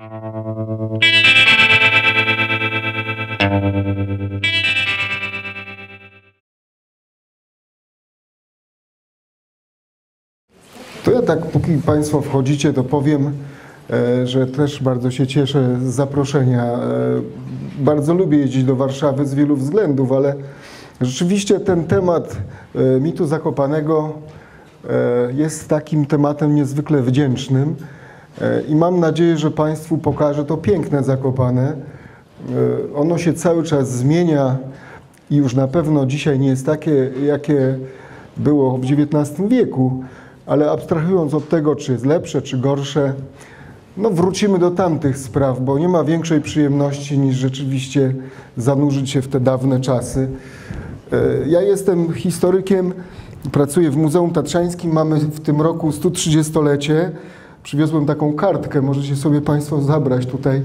To ja tak, póki Państwo wchodzicie, to powiem, że też bardzo się cieszę z zaproszenia. Bardzo lubię jeździć do Warszawy z wielu względów, ale rzeczywiście ten temat mitu Zakopanego jest takim tematem niezwykle wdzięcznym i mam nadzieję, że Państwu pokażę to piękne Zakopane. Ono się cały czas zmienia i już na pewno dzisiaj nie jest takie, jakie było w XIX wieku, ale abstrahując od tego, czy jest lepsze, czy gorsze, no wrócimy do tamtych spraw, bo nie ma większej przyjemności niż rzeczywiście zanurzyć się w te dawne czasy. Ja jestem historykiem, pracuję w Muzeum Tatrzańskim, mamy w tym roku 130-lecie. Przywiozłem taką kartkę, możecie sobie Państwo zabrać tutaj,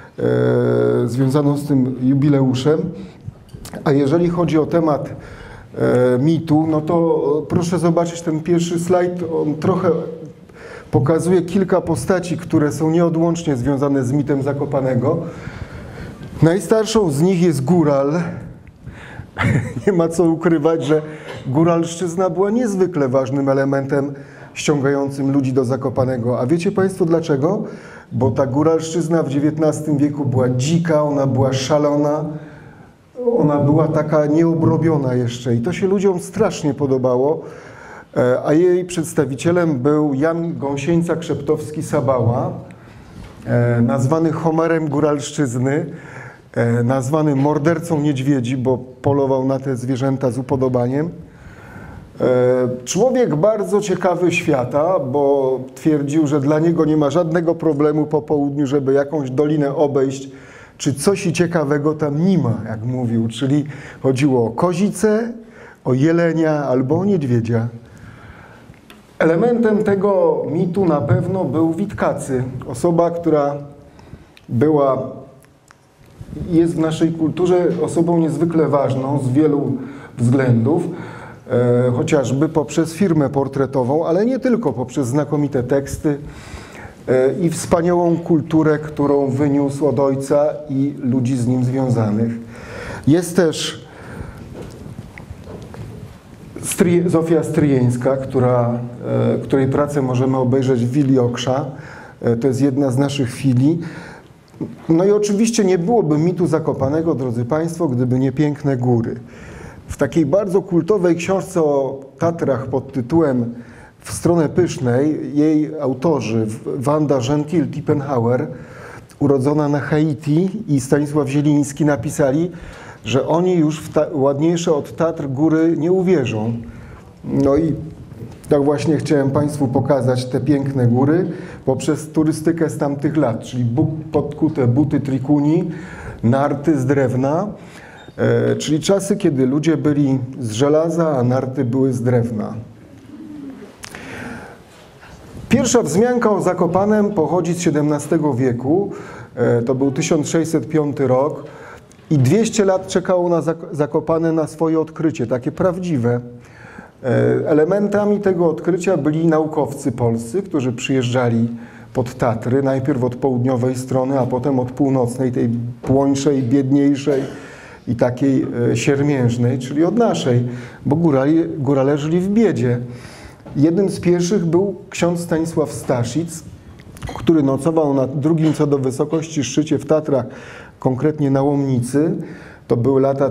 związaną z tym jubileuszem. A jeżeli chodzi o temat mitu, no to proszę zobaczyć ten pierwszy slajd. On trochę pokazuje kilka postaci, które są nieodłącznie związane z mitem Zakopanego. Najstarszą z nich jest góral. Nie ma co ukrywać, że góralszczyzna była niezwykle ważnym elementem ściągającym ludzi do Zakopanego. A wiecie Państwo dlaczego? Bo ta góralszczyzna w XIX wieku była dzika, ona była szalona, ona była taka nieobrobiona jeszcze i to się ludziom strasznie podobało, a jej przedstawicielem był Jan Gąsieńca-Krzeptowski-Sabała, nazwany Homerem góralszczyzny, nazwany mordercą niedźwiedzi, bo polował na te zwierzęta z upodobaniem. Człowiek bardzo ciekawy świata, bo twierdził, że dla niego nie ma żadnego problemu po południu, żeby jakąś dolinę obejść, czy coś ciekawego tam nie ma, jak mówił. Czyli chodziło o kozicę, o jelenia albo o niedźwiedzia. Elementem tego mitu na pewno był Witkacy. Osoba, która jest w naszej kulturze osobą niezwykle ważną z wielu względów. Chociażby poprzez firmę portretową, ale nie tylko, poprzez znakomite teksty i wspaniałą kulturę, którą wyniósł od ojca i ludzi z nim związanych. Jest też Zofia Stryjeńska, której pracę możemy obejrzeć w Willi Oksza. To jest jedna z naszych filii. No i oczywiście nie byłoby mitu Zakopanego, drodzy Państwo, gdyby nie piękne góry. W takiej bardzo kultowej książce o Tatrach pod tytułem W stronę pysznej jej autorzy Wanda Gentile-Tippenhauer, urodzona na Haiti, i Stanisław Zieliński napisali, że oni już w ładniejsze od Tatr góry nie uwierzą. No i tak właśnie chciałem Państwu pokazać te piękne góry poprzez turystykę z tamtych lat, czyli podkute buty trikuni, narty z drewna, czyli czasy, kiedy ludzie byli z żelaza, a narty były z drewna. Pierwsza wzmianka o Zakopanem pochodzi z XVII wieku, to był 1605 rok i 200 lat czekało na Zakopane na swoje odkrycie, takie prawdziwe. Elementami tego odkrycia byli naukowcy polscy, którzy przyjeżdżali pod Tatry, najpierw od południowej strony, a potem od północnej, tej płońszej, biedniejszej i takiej siermiężnej, czyli od naszej, bo górale żyli w biedzie. Jednym z pierwszych był ksiądz Stanisław Staszic, który nocował na drugim co do wysokości szczycie w Tatrach, konkretnie na Łomnicy. To były lata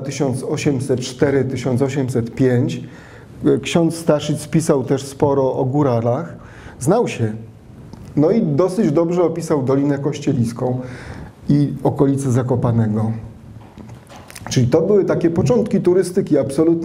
1804-1805. Ksiądz Staszic pisał też sporo o góralach. Znał się. No i dosyć dobrze opisał Dolinę Kościeliską i okolice Zakopanego. Czyli to były takie początki turystyki,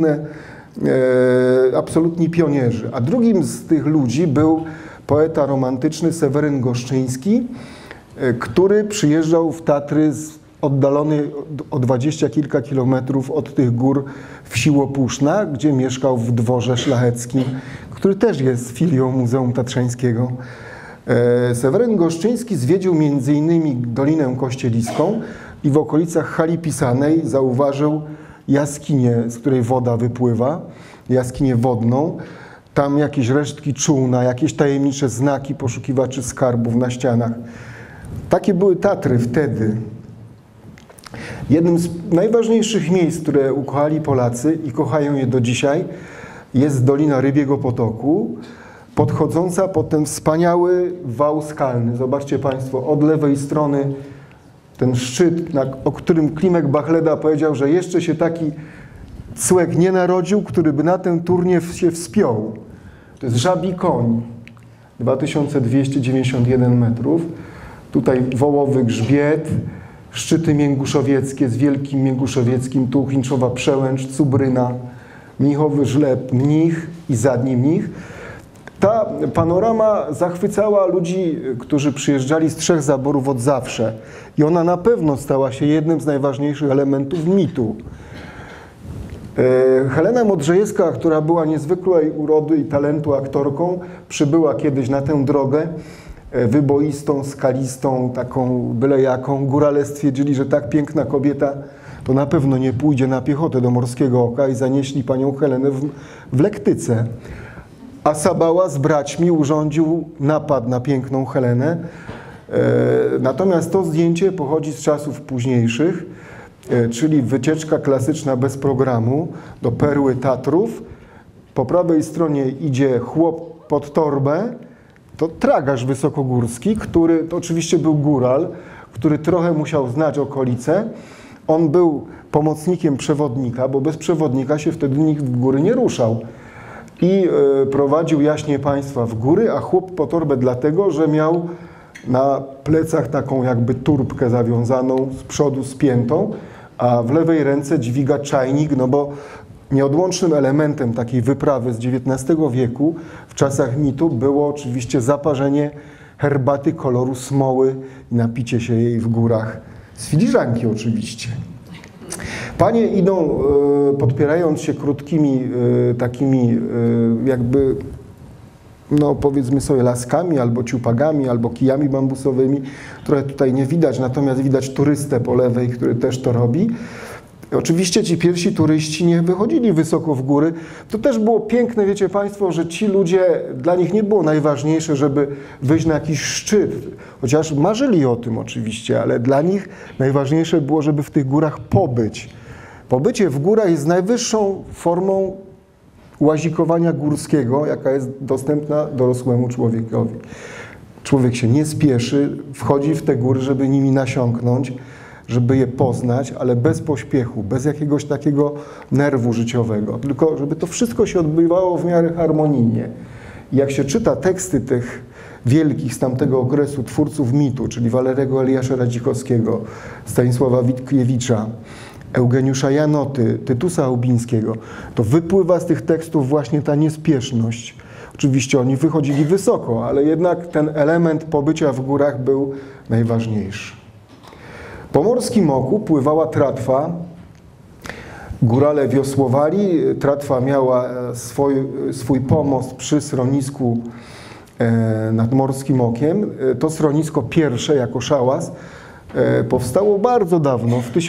absolutni pionierzy. A drugim z tych ludzi był poeta romantyczny Seweryn Goszczyński, który przyjeżdżał w Tatry oddalony o 20 kilka kilometrów od tych gór wsi Łopuszna, gdzie mieszkał w dworze szlacheckim, który też jest filią Muzeum Tatrzańskiego. Seweryn Goszczyński zwiedził m.in. Dolinę Kościeliską i w okolicach Hali Pisanej zauważył jaskinię, z której woda wypływa, jaskinię wodną. Tam jakieś resztki czółna, jakieś tajemnicze znaki poszukiwaczy skarbów na ścianach. Takie były Tatry wtedy. Jednym z najważniejszych miejsc, które ukochali Polacy i kochają je do dzisiaj, jest Dolina Rybiego Potoku, podchodząca pod ten wspaniały wał skalny. Zobaczcie Państwo, od lewej strony ten szczyt, o którym Klimek Bachleda powiedział, że jeszcze się taki cłek nie narodził, który by na ten turniew się wspiął. To jest Żabi Koń, 2291 metrów. Tutaj Wołowy Grzbiet, szczyty mięguszowieckie z Wielkim Mięguszowieckim, Tułchinczowa Przełęcz, Cubryna, Mnichowy Żleb, Mnich i Zadni Mnich. Ta panorama zachwycała ludzi, którzy przyjeżdżali z trzech zaborów od zawsze. I ona na pewno stała się jednym z najważniejszych elementów mitu. Helena Modrzejewska, która była niezwykłej urody i talentu aktorką, przybyła kiedyś na tę drogę wyboistą, skalistą, taką byle jaką. Górale stwierdzili, że tak piękna kobieta to na pewno nie pójdzie na piechotę do Morskiego Oka i zanieśli panią Helenę w lektyce. A Sabała z braćmi urządził napad na piękną Helenę. Natomiast to zdjęcie pochodzi z czasów późniejszych, czyli wycieczka klasyczna bez programu do Perły Tatrów. Po prawej stronie idzie chłop pod torbę, to tragarz wysokogórski, który to oczywiście był góral, który trochę musiał znać okolice. On był pomocnikiem przewodnika, bo bez przewodnika się wtedy nikt w góry nie ruszał. I prowadził jaśnie państwa w góry, a chłop po torbę dlatego, że miał na plecach taką jakby turbkę zawiązaną z przodu spiętą, a w lewej ręce dźwiga czajnik, no bo nieodłącznym elementem takiej wyprawy z XIX wieku w czasach mitu było oczywiście zaparzenie herbaty koloru smoły i napicie się jej w górach z filiżanki oczywiście. Panie idą podpierając się krótkimi takimi jakby, no powiedzmy sobie laskami, albo ciupagami, albo kijami bambusowymi. Trochę tutaj nie widać, natomiast widać turystę po lewej, który też to robi. Oczywiście ci pierwsi turyści nie wychodzili wysoko w góry. To też było piękne, wiecie Państwo, że ci ludzie, dla nich nie było najważniejsze, żeby wyjść na jakiś szczyt, chociaż marzyli o tym oczywiście, ale dla nich najważniejsze było, żeby w tych górach pobyć. Pobycie w górach jest najwyższą formą łazikowania górskiego, jaka jest dostępna dorosłemu człowiekowi. Człowiek się nie spieszy, wchodzi w te góry, żeby nimi nasiąknąć, żeby je poznać, ale bez pośpiechu, bez jakiegoś takiego nerwu życiowego, tylko żeby to wszystko się odbywało w miarę harmonijnie. I jak się czyta teksty tych wielkich z tamtego okresu twórców mitu, czyli Walerego Eliasza Radzikowskiego, Stanisława Witkiewicza, Eugeniusza Janoty, Tytusa Aubińskiego, to wypływa z tych tekstów właśnie ta niespieszność. Oczywiście oni wychodzili wysoko, ale jednak ten element pobycia w górach był najważniejszy. Po Morskim Oku pływała tratwa, górale wiosłowali, tratwa miała swój pomost przy schronisku nad Morskim Okiem. To schronisko pierwsze jako szałas powstało bardzo dawno, w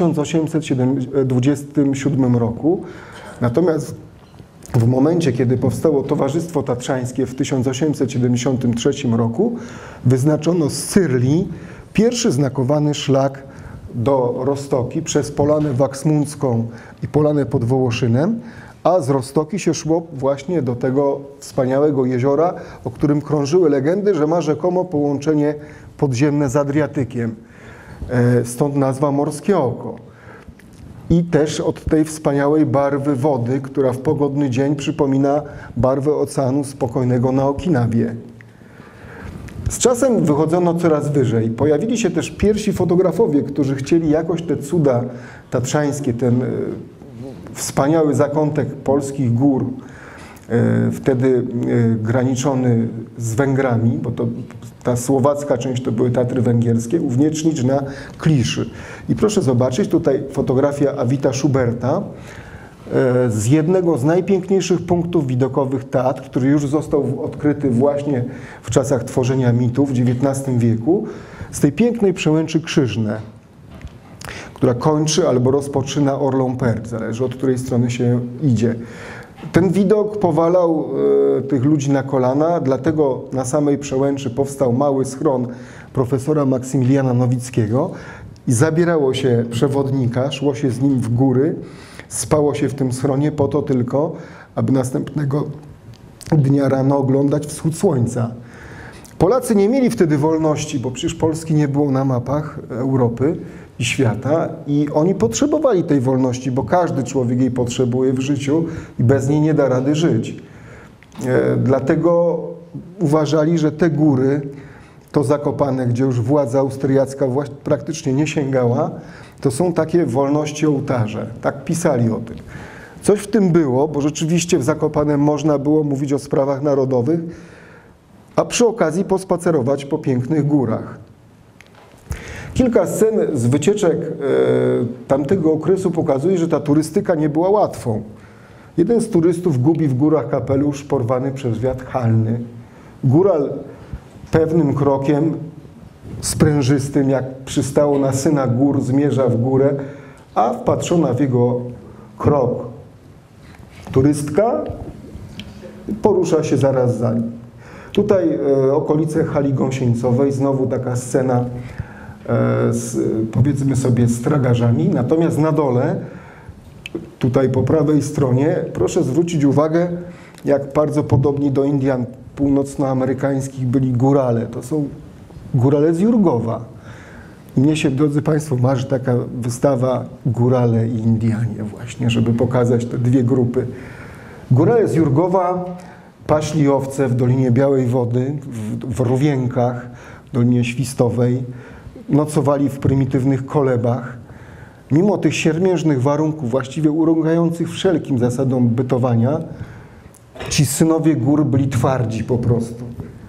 1827 roku. Natomiast w momencie, kiedy powstało Towarzystwo Tatrzańskie w 1873 roku, wyznaczono z Cyrli pierwszy znakowany szlak do Roztoki przez Polanę Waksmundzką i Polanę pod Wołoszynem, a z Roztoki się szło właśnie do tego wspaniałego jeziora, o którym krążyły legendy, że ma rzekomo połączenie podziemne z Adriatykiem. Stąd nazwa Morskie Oko. I też od tej wspaniałej barwy wody, która w pogodny dzień przypomina barwę oceanu spokojnego na Okinawie. Z czasem wychodzono coraz wyżej. Pojawili się też pierwsi fotografowie, którzy chcieli jakoś te cuda tatrzańskie, ten wspaniały zakątek polskich gór, wtedy graniczony z Węgrami, bo to ta słowacka część to były Tatry węgierskie, uwniecznić na kliszy. I proszę zobaczyć, tutaj fotografia Avita Schuberta z jednego z najpiękniejszych punktów widokowych Tatr, który już został odkryty właśnie w czasach tworzenia mitów w XIX wieku, z tej pięknej przełęczy Krzyżne, która kończy albo rozpoczyna Orlą Pert, zależy od której strony się idzie. Ten widok powalał tych ludzi na kolana, dlatego na samej przełęczy powstał mały schron profesora Maksymiliana Nowickiego i zabierało się przewodnika, szło się z nim w góry, spało się w tym schronie po to tylko, aby następnego dnia rano oglądać wschód słońca. Polacy nie mieli wtedy wolności, bo przecież Polski nie było na mapach Europy i świata i oni potrzebowali tej wolności, bo każdy człowiek jej potrzebuje w życiu i bez niej nie da rady żyć. Dlatego uważali, że te góry, to Zakopane, gdzie już władza austriacka praktycznie nie sięgała, to są takie wolności ołtarze. Tak pisali o tym. Coś w tym było, bo rzeczywiście w Zakopanem można było mówić o sprawach narodowych, a przy okazji pospacerować po pięknych górach. Kilka scen z wycieczek tamtego okresu pokazuje, że ta turystyka nie była łatwą. Jeden z turystów gubi w górach kapelusz porwany przez wiatr halny. Góral pewnym krokiem, sprężystym, jak przystało na syna gór, zmierza w górę, a wpatrzona w jego krok turystka porusza się zaraz za nim. Tutaj okolice hali gąsieńcowej, znowu taka scena powiedzmy sobie z tragarzami, natomiast na dole, tutaj po prawej stronie, proszę zwrócić uwagę, jak bardzo podobni do Indian północnoamerykańskich byli górale. To są górale z Jurgowa. I mnie się, drodzy Państwo, marzy taka wystawa Górale i Indianie właśnie, żeby pokazać te dwie grupy. Górale z Jurgowa paśli owce w Dolinie Białej Wody, w Rówienkach, w Dolinie Świstowej, nocowali w prymitywnych kolebach. Mimo tych siermiężnych warunków, właściwie urągających wszelkim zasadom bytowania, ci synowie gór byli twardzi po prostu.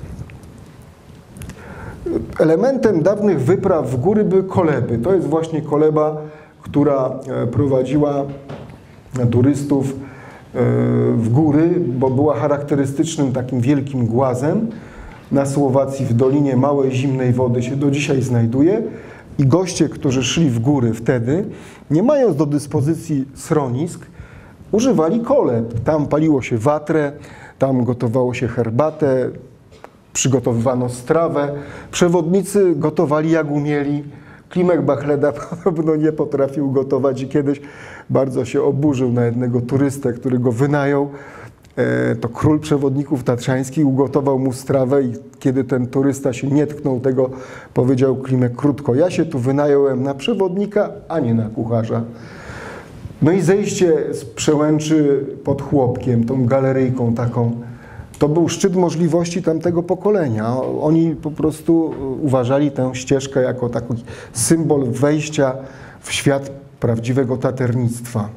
Elementem dawnych wypraw w góry były koleby. To jest właśnie koleba, która prowadziła turystów w góry, bo była charakterystycznym takim wielkim głazem. Na Słowacji w Dolinie Małej Zimnej Wody się do dzisiaj znajduje i goście, którzy szli w góry wtedy, nie mając do dyspozycji schronisk, używali koleb. Tam paliło się watrę, tam gotowało się herbatę, przygotowywano strawę. Przewodnicy gotowali jak umieli. Klimek Bachleda podobno nie potrafił gotować i kiedyś bardzo się oburzył na jednego turystę, który go wynajął. To król przewodników tatrzańskich ugotował mu strawę i kiedy ten turysta się nie tknął tego, powiedział Klimek krótko: ja się tu wynająłem na przewodnika, a nie na kucharza. No i zejście z przełęczy pod Chłopkiem, tą galeryjką taką, to był szczyt możliwości tamtego pokolenia. Oni po prostu uważali tę ścieżkę jako taki symbol wejścia w świat prawdziwego taternictwa.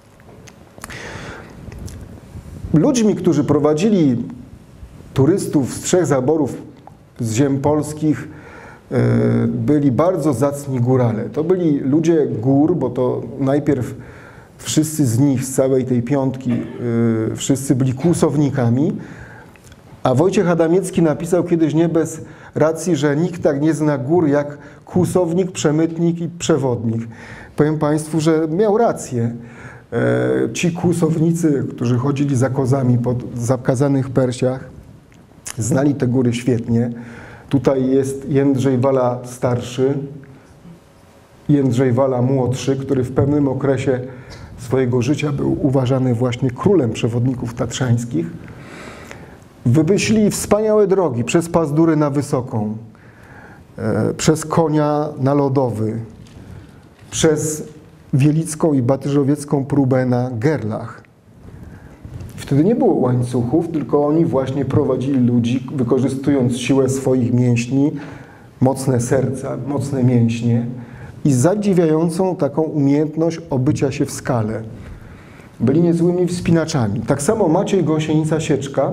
Ludźmi, którzy prowadzili turystów z trzech zaborów z ziem polskich, byli bardzo zacni górale. To byli ludzie gór, bo to najpierw wszyscy z nich, z całej tej piątki, wszyscy byli kłusownikami, a Wojciech Adamiecki napisał kiedyś nie bez racji, że nikt tak nie zna gór jak kłusownik, przemytnik i przewodnik. Powiem Państwu, że miał rację. Ci kłusownicy, którzy chodzili za kozami po zakazanych Persiach, znali te góry świetnie. Tutaj jest Jędrzej Wala starszy, Jędrzej Wala młodszy, który w pewnym okresie swojego życia był uważany właśnie królem przewodników tatrzańskich. Wymyślili wspaniałe drogi przez Pazdury na Wysoką, przez Konia na Lodowy, przez Wielicką i Batyżowiecką próbę na Gerlach. Wtedy nie było łańcuchów, tylko oni właśnie prowadzili ludzi, wykorzystując siłę swoich mięśni, mocne serca, mocne mięśnie i zadziwiającą taką umiejętność obycia się w skale. Byli niezłymi wspinaczami. Tak samo Maciej Gąsienica-Sieczka,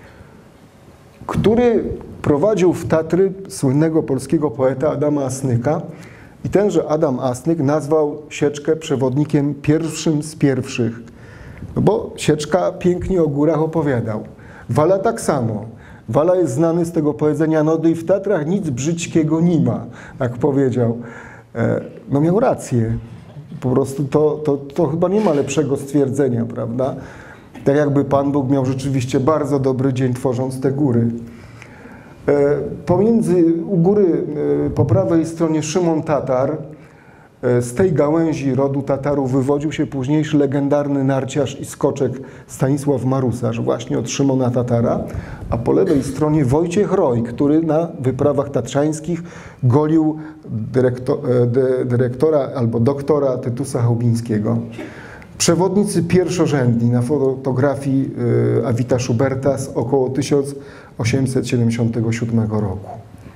który prowadził w Tatry słynnego polskiego poeta Adama Asnyka i tenże Adam Asnyk nazwał Sieczkę przewodnikiem pierwszym z pierwszych, no bo Sieczka pięknie o górach opowiadał. Wala tak samo. Wala jest znany z tego powiedzenia: no i w Tatrach nic brzydkiego nie ma, jak powiedział. No miał rację. Po prostu to chyba nie ma lepszego stwierdzenia, prawda? Tak jakby Pan Bóg miał rzeczywiście bardzo dobry dzień, tworząc te góry. U góry po prawej stronie Szymon Tatar. Z tej gałęzi rodu Tatarów wywodził się późniejszy legendarny narciarz i skoczek Stanisław Marusarz, właśnie od Szymona Tatara, a po lewej stronie Wojciech Roj, który na wyprawach tatrzańskich golił dyrektora albo doktora Tytusa Chałbińskiego. Przewodnicy pierwszorzędni na fotografii Awita Schuberta z około 1877 roku.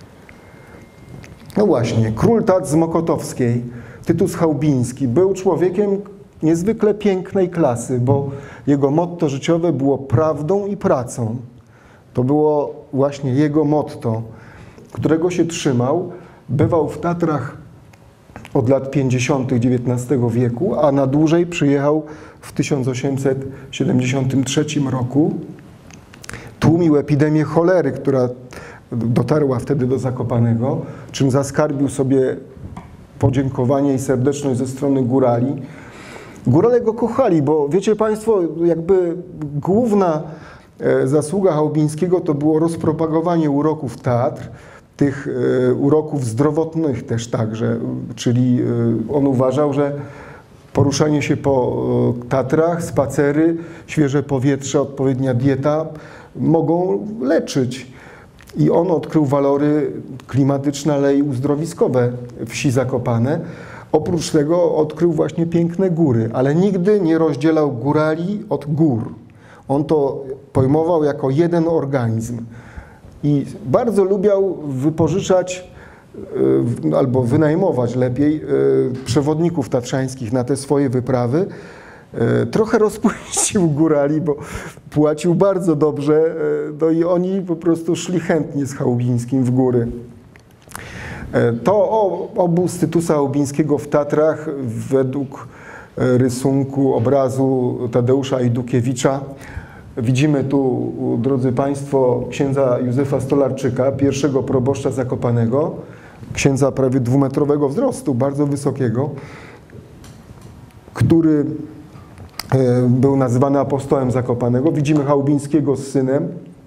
No właśnie, król Tat z Mokotowskiej, Tytus Chałbiński, był człowiekiem niezwykle pięknej klasy, bo jego motto życiowe było prawdą i pracą. To było właśnie jego motto, którego się trzymał. Bywał w Tatrach od lat 50. XIX wieku, a na dłużej przyjechał w 1873 roku. Tłumił epidemię cholery, która dotarła wtedy do Zakopanego, czym zaskarbił sobie podziękowanie i serdeczność ze strony górali. Górale go kochali, bo wiecie Państwo, jakby główna zasługa Chałbińskiego to było rozpropagowanie uroków Tatr, tych uroków zdrowotnych też także, czyli on uważał, że poruszanie się po Tatrach, spacery, świeże powietrze, odpowiednia dieta mogą leczyć. I on odkrył walory klimatyczne, ale i uzdrowiskowe wsi Zakopane. Oprócz tego odkrył właśnie piękne góry, ale nigdy nie rozdzielał górali od gór. On to pojmował jako jeden organizm. I bardzo lubiał wypożyczać albo wynajmować lepiej przewodników tatrzańskich na te swoje wyprawy. Trochę rozpuścił górali, bo płacił bardzo dobrze, no i oni po prostu szli chętnie z Chałbińskim w góry. To obóz Tytusa Chałbińskiego w Tatrach według rysunku, obrazu Tadeusza Idukiewicza. Widzimy tu, drodzy Państwo, księdza Józefa Stolarczyka, pierwszego proboszcza Zakopanego, księdza prawie dwumetrowego wzrostu, bardzo wysokiego, który był nazywany apostołem Zakopanego. Widzimy Chałbińskiego z synem,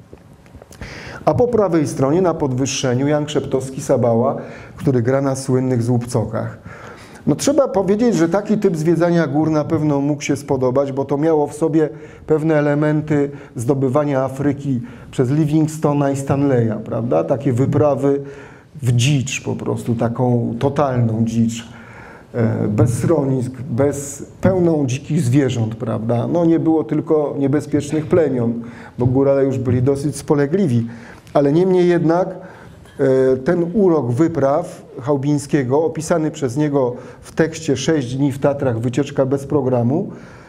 a po prawej stronie na podwyższeniu Jan Krzeptowski-Sabała, który gra na słynnych złupcokach. No trzeba powiedzieć, że taki typ zwiedzania gór na pewno mógł się spodobać, bo to miało w sobie pewne elementy zdobywania Afryki przez Livingstona i Stanleya, prawda? Takie wyprawy w dzicz po prostu, taką totalną dzicz. Bez schronisk, pełną dzikich zwierząt, prawda? No nie było tylko niebezpiecznych plemion, bo górale już byli dosyć spolegliwi, ale niemniej jednak ten urok wypraw Chałbińskiego, opisany przez niego w tekście 6 dni w Tatrach, wycieczka bez programu,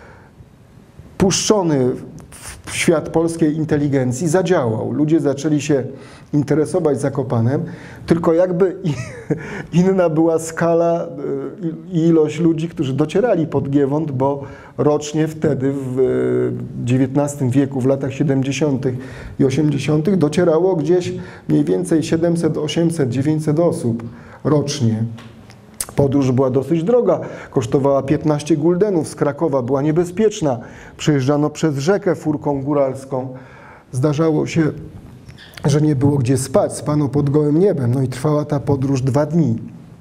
puszczony w świat polskiej inteligencji, zadziałał. Ludzie zaczęli się interesować Zakopanem, tylko jakby inna była skala i ilość ludzi, którzy docierali pod Giewont, bo rocznie wtedy w XIX wieku, w latach 70. i 80. docierało gdzieś mniej więcej 700, 800, 900 osób rocznie. Podróż była dosyć droga, kosztowała 15 guldenów, z Krakowa była niebezpieczna, przejeżdżano przez rzekę furką góralską. Zdarzało się, że nie było gdzie spać, spano pod gołym niebem, no i trwała ta podróż 2 dni.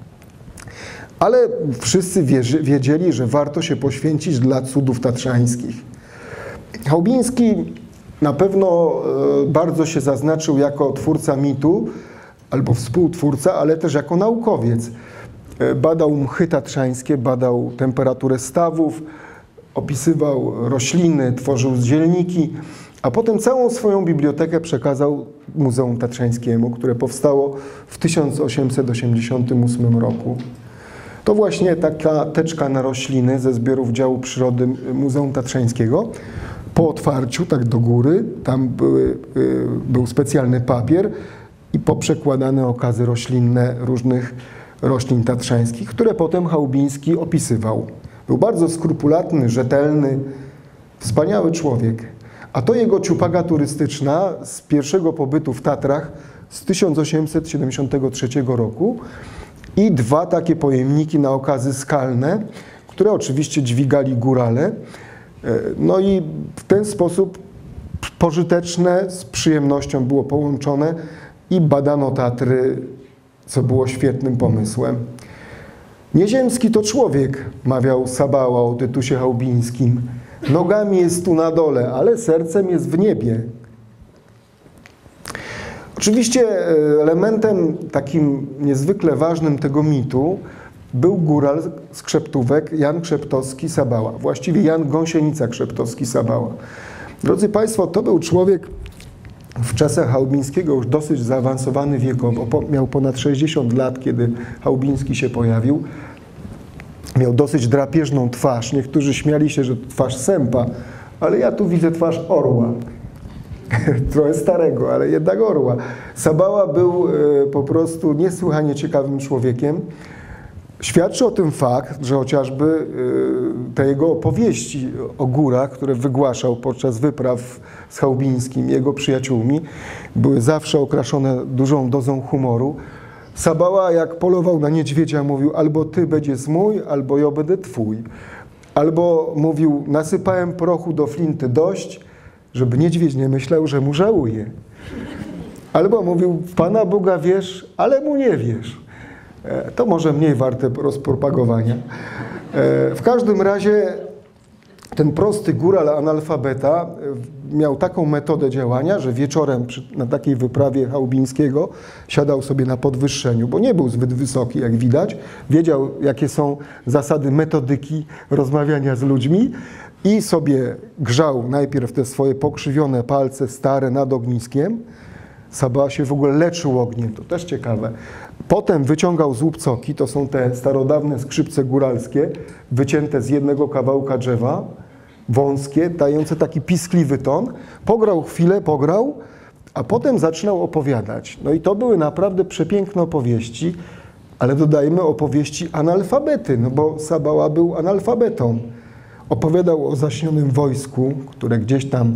Ale wszyscy wiedzieli, że warto się poświęcić dla cudów tatrzańskich. Chałbiński na pewno bardzo się zaznaczył jako twórca mitu, albo współtwórca, ale też jako naukowiec. Badał mchy tatrzańskie, badał temperaturę stawów, opisywał rośliny, tworzył zdzielniki, a potem całą swoją bibliotekę przekazał Muzeum Tatrzańskiemu, które powstało w 1888 roku. To właśnie taka teczka na rośliny ze zbiorów działu przyrody Muzeum Tatrzańskiego. Po otwarciu, tak do góry, tam był specjalny papier i poprzekładane okazy roślinne różnych roślin tatrzańskich, które potem Chałbiński opisywał. Był bardzo skrupulatny, rzetelny, wspaniały człowiek. A to jego ciupaga turystyczna z pierwszego pobytu w Tatrach z 1873 roku i 2 takie pojemniki na okazy skalne, które oczywiście dźwigali górale. No i w ten sposób pożyteczne z przyjemnością było połączone i badano Tatry, co było świetnym pomysłem. Nieziemski to człowiek, mawiał Sabała o Tytusie Chałbińskim. Nogami jest tu na dole, ale sercem jest w niebie. Oczywiście elementem takim niezwykle ważnym tego mitu był góral z Krzeptówek, Jan Krzeptowski-Sabała. Właściwie Jan Gąsienica-Krzeptowski-Sabała. Drodzy Państwo, to był człowiek w czasach Chałbińskiego już dosyć zaawansowany wiekowo. Miał ponad 60 lat, kiedy Chałbiński się pojawił. Miał dosyć drapieżną twarz. Niektórzy śmiali się, że to twarz sępa, ale ja tu widzę twarz orła. Trochę starego, ale jednak orła. Sabała był po prostu niesłychanie ciekawym człowiekiem. Świadczy o tym fakt, że chociażby te jego opowieści o górach, które wygłaszał podczas wypraw z Chałbińskim, jego przyjaciółmi, były zawsze okraszone dużą dozą humoru. Sabała, jak polował na niedźwiedzia, mówił: albo ty będziesz mój, albo ja będę twój. Albo mówił: nasypałem prochu do flinty dość, żeby niedźwiedź nie myślał, że mu żałuje. Albo mówił: w Pana Boga wierz, ale mu nie wierz. To może mniej warte rozpropagowania. W każdym razie ten prosty góral analfabeta miał taką metodę działania, że wieczorem na takiej wyprawie Chałbińskiego siadał sobie na podwyższeniu, bo nie był zbyt wysoki, jak widać. Wiedział, jakie są zasady metodyki rozmawiania z ludźmi i sobie grzał najpierw te swoje pokrzywione palce stare nad ogniskiem. Sabała się w ogóle leczył ogniem, to też ciekawe. Potem wyciągał z łupcoki, to są te starodawne skrzypce góralskie, wycięte z jednego kawałka drzewa, wąskie, dające taki piskliwy ton. Pograł chwilę, a potem zaczynał opowiadać. No i to były naprawdę przepiękne opowieści, ale dodajmy opowieści analfabety, no bo Sabała był analfabetą. Opowiadał o zaśnionym wojsku, które gdzieś tam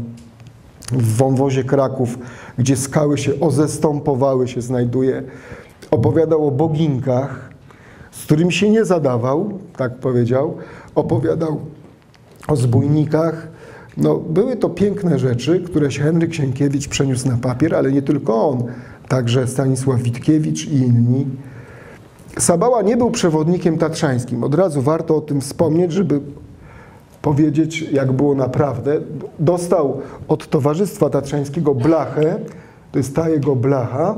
w wąwozie Kraków, gdzie skały się ozestąpowały, się znajduje. Opowiadał o boginkach, z którymi się nie zadawał, tak powiedział. Opowiadał o zbójnikach. No, były to piękne rzeczy, które się Henryk Sienkiewicz przeniósł na papier, ale nie tylko on, także Stanisław Witkiewicz i inni. Sabała nie był przewodnikiem tatrzańskim. Od razu warto o tym wspomnieć, żeby powiedzieć, jak było naprawdę. Dostał od Towarzystwa Tatrzańskiego blachę, to jest ta jego blacha,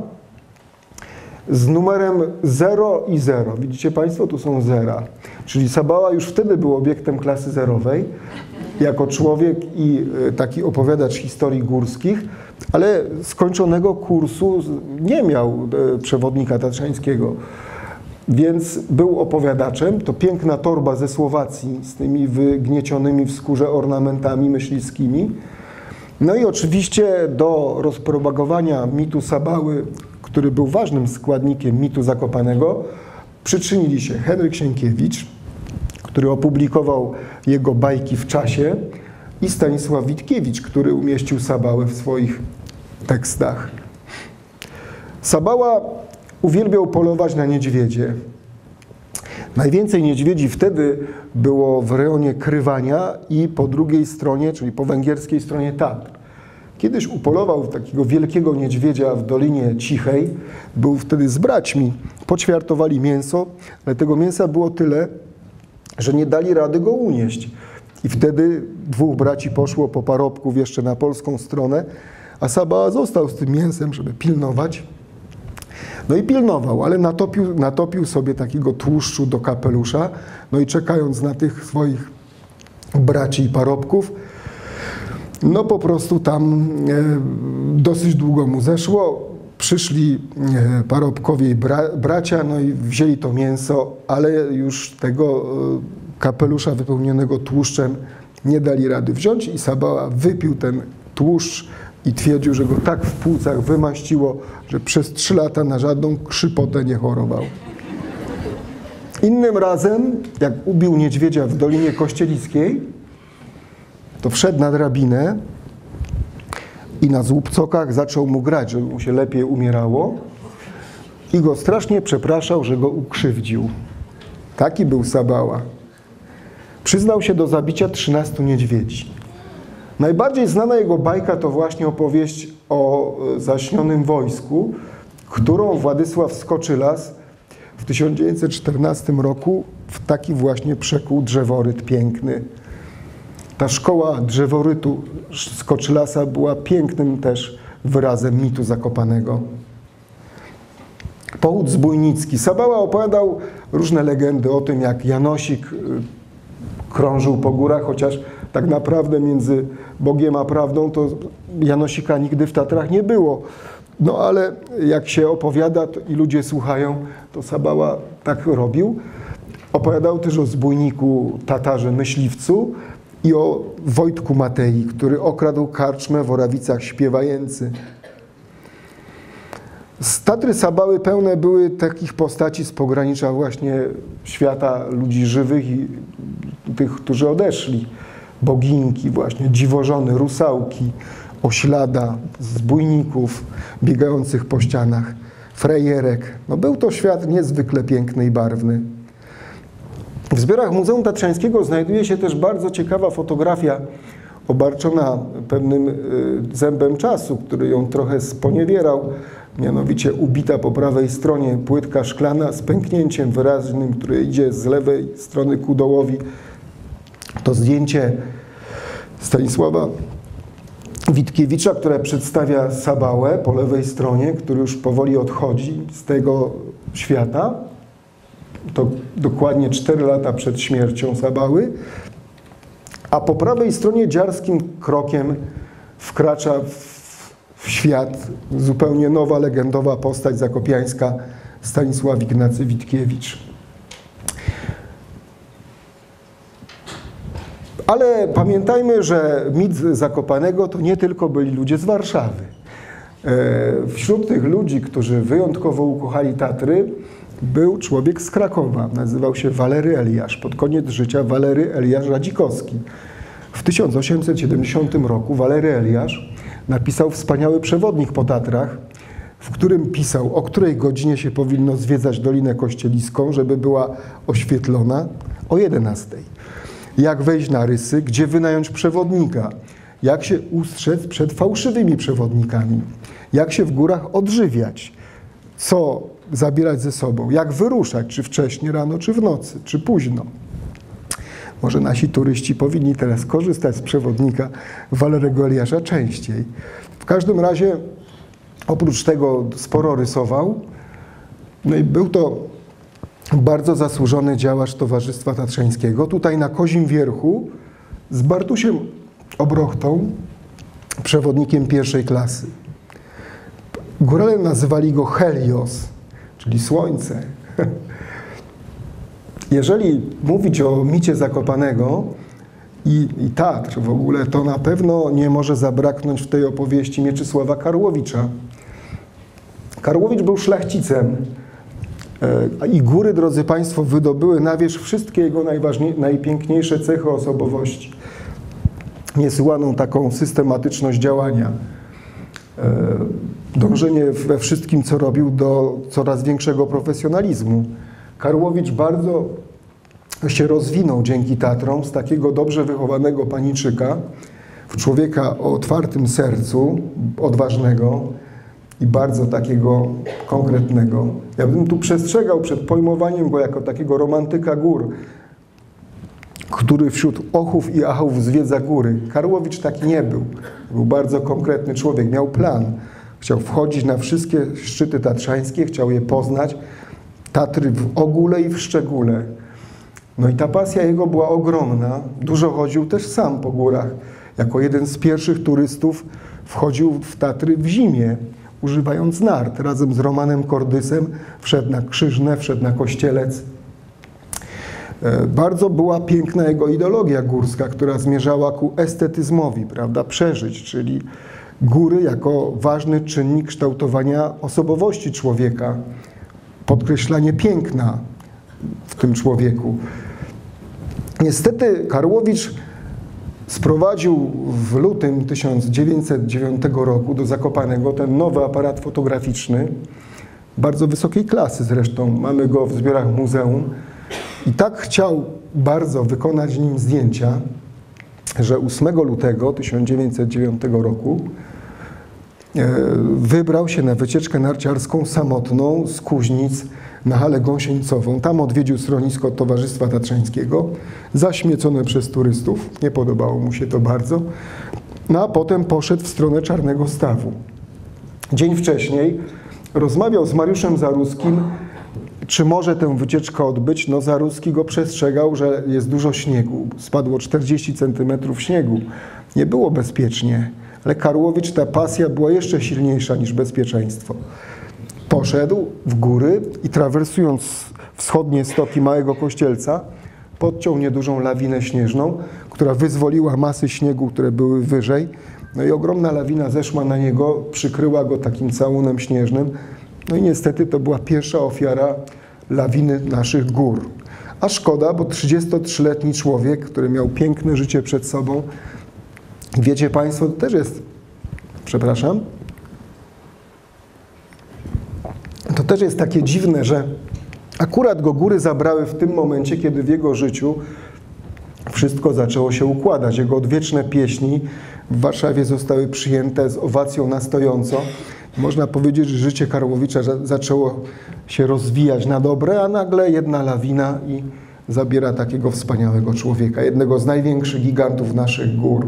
z numerem 0 i 0. Widzicie Państwo, tu są zera. Czyli Sabała już wtedy był obiektem klasy zerowej, jako człowiek i taki opowiadacz historii górskich, ale skończonego kursu nie miał przewodnika tatrzańskiego. Więc był opowiadaczem. To piękna torba ze Słowacji z tymi wygniecionymi w skórze ornamentami myśliwskimi. No i oczywiście do rozpropagowania mitu Sabały, który był ważnym składnikiem mitu Zakopanego, przyczynili się Henryk Sienkiewicz, który opublikował jego bajki w czasie, i Stanisław Witkiewicz, który umieścił Sabałę w swoich tekstach. Sabała uwielbiał polować na niedźwiedzie. Najwięcej niedźwiedzi wtedy było w rejonie Krywania i po drugiej stronie, czyli po węgierskiej stronie Tatr. Kiedyś upolował takiego wielkiego niedźwiedzia w Dolinie Cichej. Był wtedy z braćmi. Poćwiartowali mięso, ale tego mięsa było tyle, że nie dali rady go unieść. I wtedy dwóch braci poszło po parobków jeszcze na polską stronę, a Sabała został z tym mięsem, żeby pilnować. No i pilnował, ale natopił sobie takiego tłuszczu do kapelusza, no i czekając na tych swoich braci i parobków, no po prostu tam dosyć długo mu zeszło. Przyszli parobkowie i bracia, no i wzięli to mięso, ale już tego kapelusza wypełnionego tłuszczem nie dali rady wziąć i Sabała wypił ten tłuszcz i twierdził, że go tak w płucach wymaściło, że przez 3 lata na żadną krzypotę nie chorował. Innym razem, jak ubił niedźwiedzia w Dolinie Kościelickiej, to wszedł na drabinę i na złupcokach zaczął mu grać, żeby mu się lepiej umierało, i go strasznie przepraszał, że go ukrzywdził. Taki był Sabała. Przyznał się do zabicia 13 niedźwiedzi. Najbardziej znana jego bajka to właśnie opowieść o zaśnionym wojsku, którą Władysław Skoczylas w 1914 roku w taki właśnie przekuł drzeworyt piękny. Ta szkoła drzeworytu Skoczylasa była pięknym też wyrazem mitu Zakopanego. Pochód zbójnicki. Sabała opowiadał różne legendy o tym, jak Janosik krążył po górach, chociaż tak naprawdę między Bogiem a prawdą to Janosika nigdy w Tatrach nie było. No ale jak się opowiada i ludzie słuchają, to Sabała tak robił. Opowiadał też o zbójniku Tatarze Myśliwcu i o Wojtku Matei, który okradł karczmę w Orawicach Śpiewajęcy. Tatry Sabały pełne były takich postaci z pogranicza właśnie świata ludzi żywych i tych, którzy odeszli. Boginki właśnie, dziwożony, rusałki, oślada, zbójników biegających po ścianach, frejerek. No był to świat niezwykle piękny i barwny. W zbiorach Muzeum Tatrzańskiego znajduje się też bardzo ciekawa fotografia obarczona pewnym zębem czasu, który ją trochę sponiewierał, mianowicie ubita po prawej stronie płytka szklana z pęknięciem wyraźnym, które idzie z lewej strony ku dołowi. To zdjęcie Stanisława Witkiewicza, które przedstawia Sabałę po lewej stronie, który już powoli odchodzi z tego świata. To dokładnie 4 lata przed śmiercią Sabały. A po prawej stronie dziarskim krokiem wkracza w świat zupełnie nowa, legendowa postać zakopiańska Stanisław Ignacy Witkiewicz. Ale pamiętajmy, że mit Zakopanego to nie tylko byli ludzie z Warszawy. Wśród tych ludzi, którzy wyjątkowo ukochali Tatry, był człowiek z Krakowa. Nazywał się Walery Eliasz. Pod koniec życia Walery Eliasz Radzikowski. W 1870 roku Walery Eliasz napisał wspaniały przewodnik po Tatrach, w którym pisał, o której godzinie się powinno zwiedzać Dolinę Kościeliską, żeby była oświetlona, o 11. Jak wejść na rysy, gdzie wynająć przewodnika, jak się ustrzec przed fałszywymi przewodnikami, jak się w górach odżywiać, co zabierać ze sobą, jak wyruszać, czy wcześnie rano, czy w nocy, czy późno. Może nasi turyści powinni teraz korzystać z przewodnika Walerego Eliasza częściej. W każdym razie, oprócz tego sporo rysował. No i był to bardzo zasłużony działacz Towarzystwa Tatrzańskiego. Tutaj na Kozim Wierchu z Bartusiem Obrochtą, przewodnikiem pierwszej klasy. Górale nazywali go Helios, czyli słońce. Jeżeli mówić o micie Zakopanego i Tatr w ogóle, to na pewno nie może zabraknąć w tej opowieści Mieczysława Karłowicza. Karłowicz był szlachcicem i góry, drodzy Państwo, wydobyły na wierzch wszystkie jego najpiękniejsze cechy osobowości. Niesłychaną taką systematyczność działania. Dążenie we wszystkim, co robił, do coraz większego profesjonalizmu. Karłowicz bardzo się rozwinął dzięki Tatrom z takiego dobrze wychowanego paniczyka w człowieka o otwartym sercu, odważnego i bardzo takiego konkretnego. Ja bym tu przestrzegał przed pojmowaniem go jako takiego romantyka gór, który wśród ochów i achów zwiedza góry. Karłowicz taki nie był. Był bardzo konkretny człowiek, miał plan. Chciał wchodzić na wszystkie szczyty tatrzańskie, chciał je poznać. Tatry w ogóle i w szczególe. No i ta pasja jego była ogromna. Dużo chodził też sam po górach. Jako jeden z pierwszych turystów wchodził w Tatry w zimie, używając nart. Razem z Romanem Kordysem wszedł na Krzyżne, wszedł na Kościelec. Bardzo była piękna jego ideologia górska, która zmierzała ku estetyzmowi, prawda, przeżyć, czyli góry jako ważny czynnik kształtowania osobowości człowieka, podkreślanie piękna w tym człowieku. Niestety Karłowicz sprowadził w lutym 1909 roku do Zakopanego ten nowy aparat fotograficzny, bardzo wysokiej klasy zresztą, mamy go w zbiorach muzeum, i tak chciał bardzo wykonać nim zdjęcia, że 8 lutego 1909 roku wybrał się na wycieczkę narciarską samotną z Kuźnic na Halę Gąsienicową. Tam odwiedził schronisko Towarzystwa Tatrzańskiego, zaśmiecone przez turystów. Nie podobało mu się to bardzo. No a potem poszedł w stronę Czarnego Stawu. Dzień wcześniej rozmawiał z Mariuszem Zaruskim, czy może tę wycieczkę odbyć. No Zaruski go przestrzegał, że jest dużo śniegu. Spadło 40 cm śniegu. Nie było bezpiecznie. Ale Karłowicz, ta pasja była jeszcze silniejsza niż bezpieczeństwo. Poszedł w góry i trawersując wschodnie stoki Małego Kościelca, podciął niedużą lawinę śnieżną, która wyzwoliła masy śniegu, które były wyżej. No i ogromna lawina zeszła na niego, przykryła go takim całunem śnieżnym. No i niestety to była pierwsza ofiara lawiny naszych gór. A szkoda, bo 33-letni człowiek, który miał piękne życie przed sobą, wiecie Państwo, to też jest, przepraszam, to też jest takie dziwne, że akurat go góry zabrały w tym momencie, kiedy w jego życiu wszystko zaczęło się układać. Jego odwieczne pieśni w Warszawie zostały przyjęte z owacją na stojąco. Można powiedzieć, że życie Karłowicza zaczęło się rozwijać na dobre, a nagle jedna lawina i zabiera takiego wspaniałego człowieka, jednego z największych gigantów naszych gór.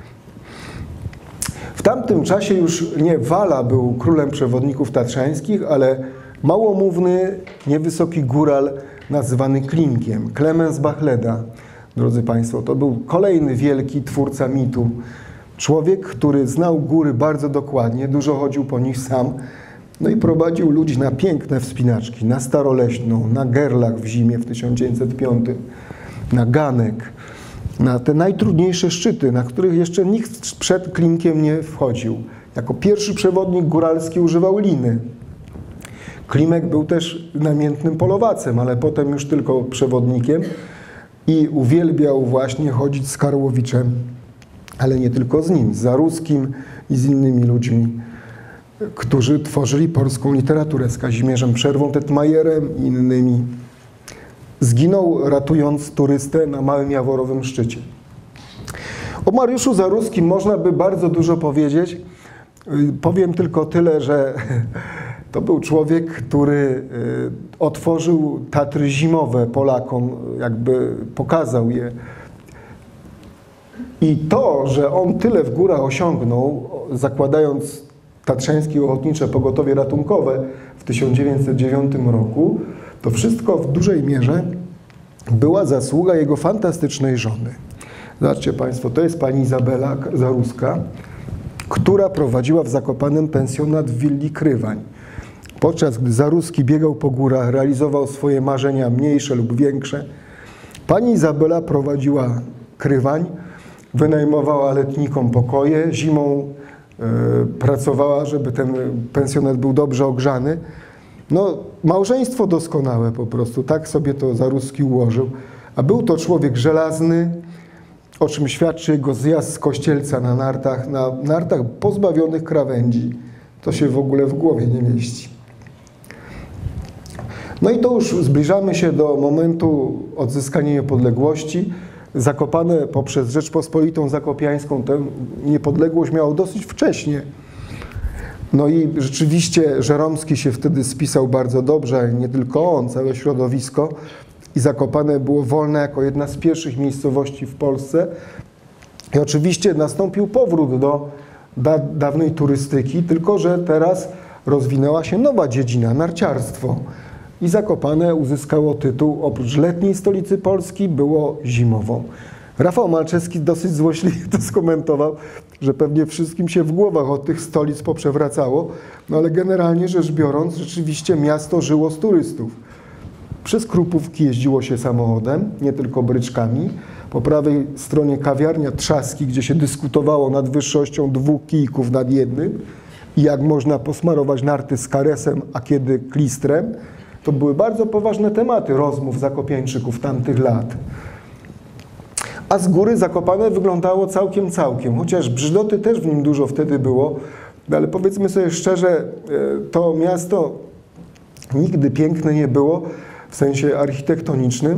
W tamtym czasie już nie Wala był królem przewodników tatrzańskich, ale małomówny, niewysoki góral nazywany Klimkiem, Klemens Bachleda. Drodzy Państwo, to był kolejny wielki twórca mitu. Człowiek, który znał góry bardzo dokładnie, dużo chodził po nich sam, no i prowadził ludzi na piękne wspinaczki, na Staroleśną, na Gerlach w zimie w 1905, na Ganek, na te najtrudniejsze szczyty, na których jeszcze nikt przed Klimkiem nie wchodził. Jako pierwszy przewodnik góralski używał liny. Klimek był też namiętnym polowacem, ale potem już tylko przewodnikiem i uwielbiał właśnie chodzić z Karłowiczem, ale nie tylko z nim, z Zaruskim i z innymi ludźmi, którzy tworzyli polską literaturę, z Kazimierzem Przerwą, Tetmajerem i innymi. Zginął, ratując turystę na Małym Jaworowym szczycie. O Mariuszu Zaruskim można by bardzo dużo powiedzieć. Powiem tylko tyle, że to był człowiek, który otworzył Tatry zimowe Polakom, jakby pokazał je. I to, że on tyle w górach osiągnął, zakładając Tatrzańskie Ochotnicze Pogotowie Ratunkowe w 1909 roku, to wszystko w dużej mierze była zasługa jego fantastycznej żony. Zobaczcie Państwo, to jest pani Izabela Zaruska, która prowadziła w Zakopanem pensjonat w willi Krywań. Podczas gdy Zaruski biegał po górach, realizował swoje marzenia mniejsze lub większe, pani Izabela prowadziła Krywań, wynajmowała letnikom pokoje, zimą pracowała, żeby ten pensjonat był dobrze ogrzany. No, małżeństwo doskonałe po prostu, tak sobie to Zaruski ułożył. A był to człowiek żelazny, o czym świadczy jego zjazd z Kościelca na nartach pozbawionych krawędzi. To się w ogóle w głowie nie mieści. No i to już zbliżamy się do momentu odzyskania niepodległości. Zakopane poprzez Rzeczpospolitą Zakopiańską tę niepodległość miało dosyć wcześnie. No i rzeczywiście Żeromski się wtedy spisał bardzo dobrze, nie tylko on, całe środowisko. I Zakopane było wolne jako jedna z pierwszych miejscowości w Polsce. I oczywiście nastąpił powrót do dawnej turystyki, tylko że teraz rozwinęła się nowa dziedzina, narciarstwo. I Zakopane uzyskało tytuł, oprócz letniej stolicy Polski, było zimową. Rafał Malczewski dosyć złośliwie to skomentował, że pewnie wszystkim się w głowach od tych stolic poprzewracało, no ale generalnie rzecz biorąc, rzeczywiście miasto żyło z turystów. Przez Krupówki jeździło się samochodem, nie tylko bryczkami. Po prawej stronie kawiarnia Trzaski, gdzie się dyskutowało nad wyższością 2 kijków nad jednym i jak można posmarować narty z karesem, a kiedy klistrem. To były bardzo poważne tematy rozmów zakopiańczyków tamtych lat. A z góry Zakopane wyglądało całkiem, chociaż brzydoty też w nim dużo wtedy było, ale powiedzmy sobie szczerze, to miasto nigdy piękne nie było w sensie architektonicznym,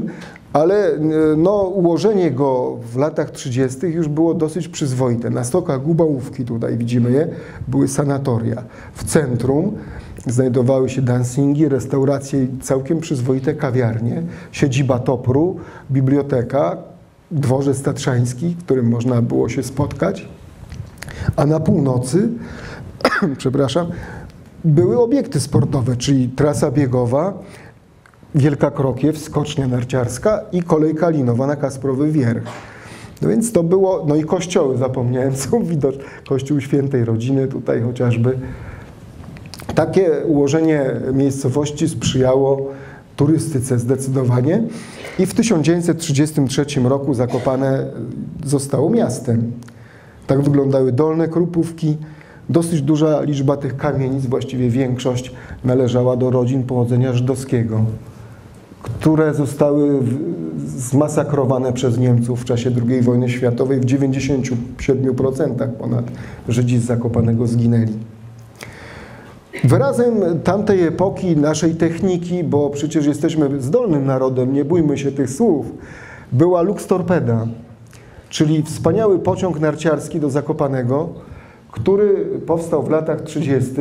ale no, ułożenie go w latach 30. już było dosyć przyzwoite. Na stokach Gubałówki, tutaj widzimy je, były sanatoria. W centrum znajdowały się dancingi, restauracje i całkiem przyzwoite kawiarnie, siedziba Topru, biblioteka, dworzec tatrzański, w którym można było się spotkać, a na północy, przepraszam, były obiekty sportowe, czyli trasa biegowa, Wielka Krokiew, skocznia narciarska i kolejka linowa na Kasprowy Wierch. No więc to było, no i kościoły, zapomniałem, są widoczne, kościół Świętej Rodziny tutaj chociażby. Takie ułożenie miejscowości sprzyjało turystyce zdecydowanie i w 1933 roku Zakopane zostało miastem. Tak wyglądały Dolne Krupówki. Dosyć duża liczba tych kamienic, właściwie większość, należała do rodzin pochodzenia żydowskiego, które zostały zmasakrowane przez Niemców w czasie II wojny światowej. W 97% ponad Żydzi z Zakopanego zginęli. Wyrazem tamtej epoki, naszej techniki, bo przecież jesteśmy zdolnym narodem, nie bójmy się tych słów, była Lux Torpeda, czyli wspaniały pociąg narciarski do Zakopanego, który powstał w latach 30.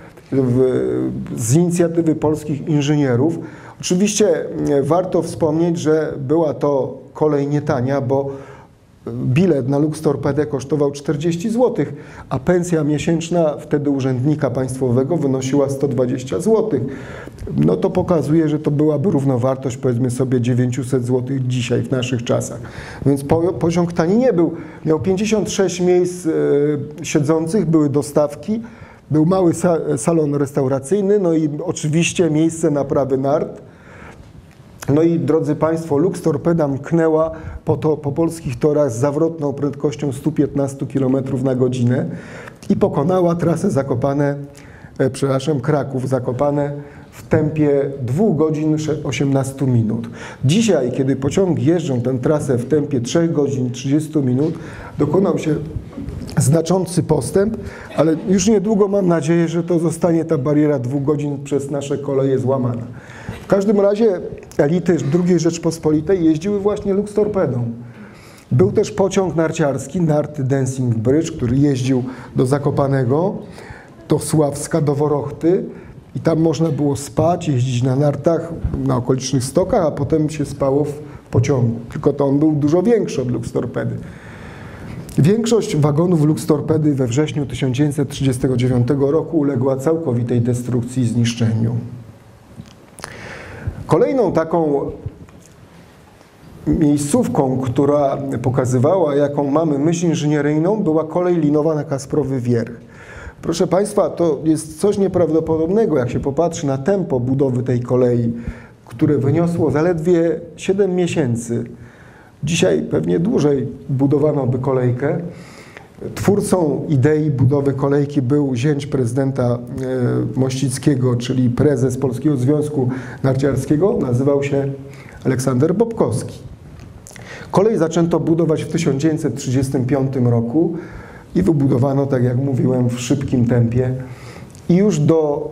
Z inicjatywy polskich inżynierów. Oczywiście warto wspomnieć, że była to kolej nietania, bo bilet na Lux Torpedę kosztował 40 zł, a pensja miesięczna wtedy urzędnika państwowego wynosiła 120 zł. No to pokazuje, że to byłaby równowartość, powiedzmy sobie, 900 zł dzisiaj w naszych czasach. Więc pociąg tani nie był. Miał 56 miejsc siedzących, były dostawki, był mały salon restauracyjny, no i oczywiście miejsce naprawy nart. No i drodzy Państwo, Lux Torpeda mknęła po polskich torach z zawrotną prędkością 115 km na godzinę i pokonała trasę Kraków-Zakopane w tempie 2 godzin 18 minut. Dzisiaj, kiedy pociągi jeżdżą tę trasę w tempie 3 godzin 30 minut, dokonał się znaczący postęp, ale już niedługo mam nadzieję, że to zostanie ta bariera 2 godzin przez nasze koleje złamana. W każdym razie elity II Rzeczpospolitej jeździły właśnie Lux Torpedą. Był też pociąg narciarski, Narty Dancing Bridge, który jeździł do Zakopanego, do Sławska, do Worochty i tam można było spać, jeździć na nartach na okolicznych stokach, a potem się spało w pociągu. Tylko to on był dużo większy od Lux Torpedy. Większość wagonów Lux Torpedy we wrześniu 1939 roku uległa całkowitej destrukcji i zniszczeniu. Kolejną taką miejscówką, która pokazywała, jaką mamy myśl inżynieryjną, była kolej linowa na Kasprowy Wierch. Proszę Państwa, to jest coś nieprawdopodobnego, jak się popatrzy na tempo budowy tej kolei, które wyniosło zaledwie 7 miesięcy. Dzisiaj pewnie dłużej budowano by kolejkę. Twórcą idei budowy kolejki był zięć prezydenta Mościckiego, czyli prezes Polskiego Związku Narciarskiego, nazywał się Aleksander Bobkowski. Kolej zaczęto budować w 1935 roku i wybudowano, tak jak mówiłem, w szybkim tempie. I już do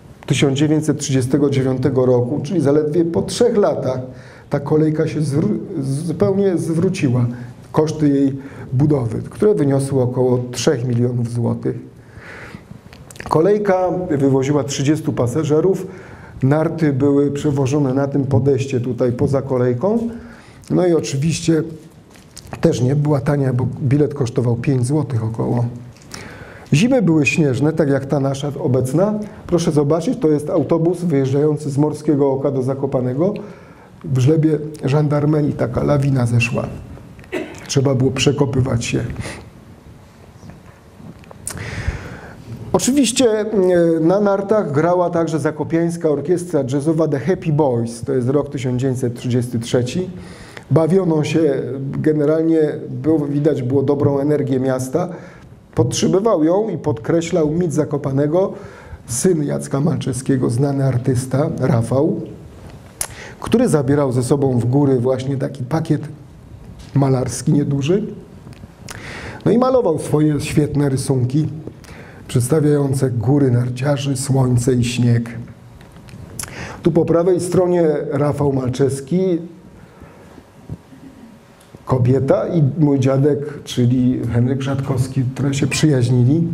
1939 roku, czyli zaledwie po 3 latach, ta kolejka się zupełnie zwróciła. Koszty jej budowy, które wyniosły około 3 milionów złotych. Kolejka wywoziła 30 pasażerów. Narty były przewożone na tym podejście tutaj poza kolejką. No i oczywiście też nie była tania, bo bilet kosztował 5 złotych około. Zimy były śnieżne, tak jak ta nasza obecna. Proszę zobaczyć, to jest autobus wyjeżdżający z Morskiego Oka do Zakopanego. W żlebie żandarmerii taka lawina zeszła. Trzeba było przekopywać się. Oczywiście na nartach grała także zakopiańska orkiestra jazzowa The Happy Boys. To jest rok 1933. Bawiono się, generalnie widać było dobrą energię miasta. Podtrzymywał ją i podkreślał mit Zakopanego syn Jacka Malczewskiego, znany artysta, Rafał, który zabierał ze sobą w góry właśnie taki pakiet malarski nieduży. No i malował swoje świetne rysunki przedstawiające góry narciarzy, słońce i śnieg. Tu po prawej stronie Rafał Malczewski, kobieta i mój dziadek, czyli Henryk Rzatkowski, które się przyjaźnili.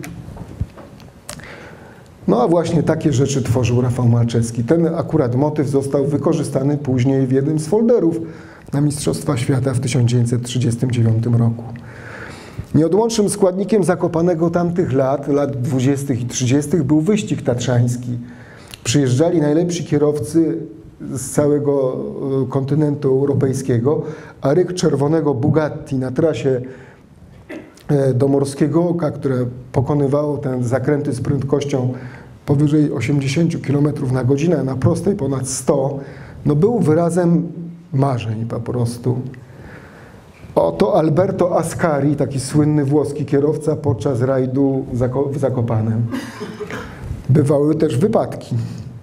No a właśnie takie rzeczy tworzył Rafał Malczewski. Ten akurat motyw został wykorzystany później w jednym z folderów na Mistrzostwa Świata w 1939 roku. Nieodłącznym składnikiem Zakopanego tamtych lat 20. i 30. był wyścig tatrzański. Przyjeżdżali najlepsi kierowcy z całego kontynentu europejskiego, a ryk czerwonego Bugatti na trasie do Morskiego Oka, które pokonywało te zakręty z prędkością powyżej 80 km na godzinę, na prostej ponad 100, no był wyrazem marzeń po prostu. Oto Alberto Ascari, taki słynny włoski kierowca podczas rajdu w Zakopanem. Bywały też wypadki.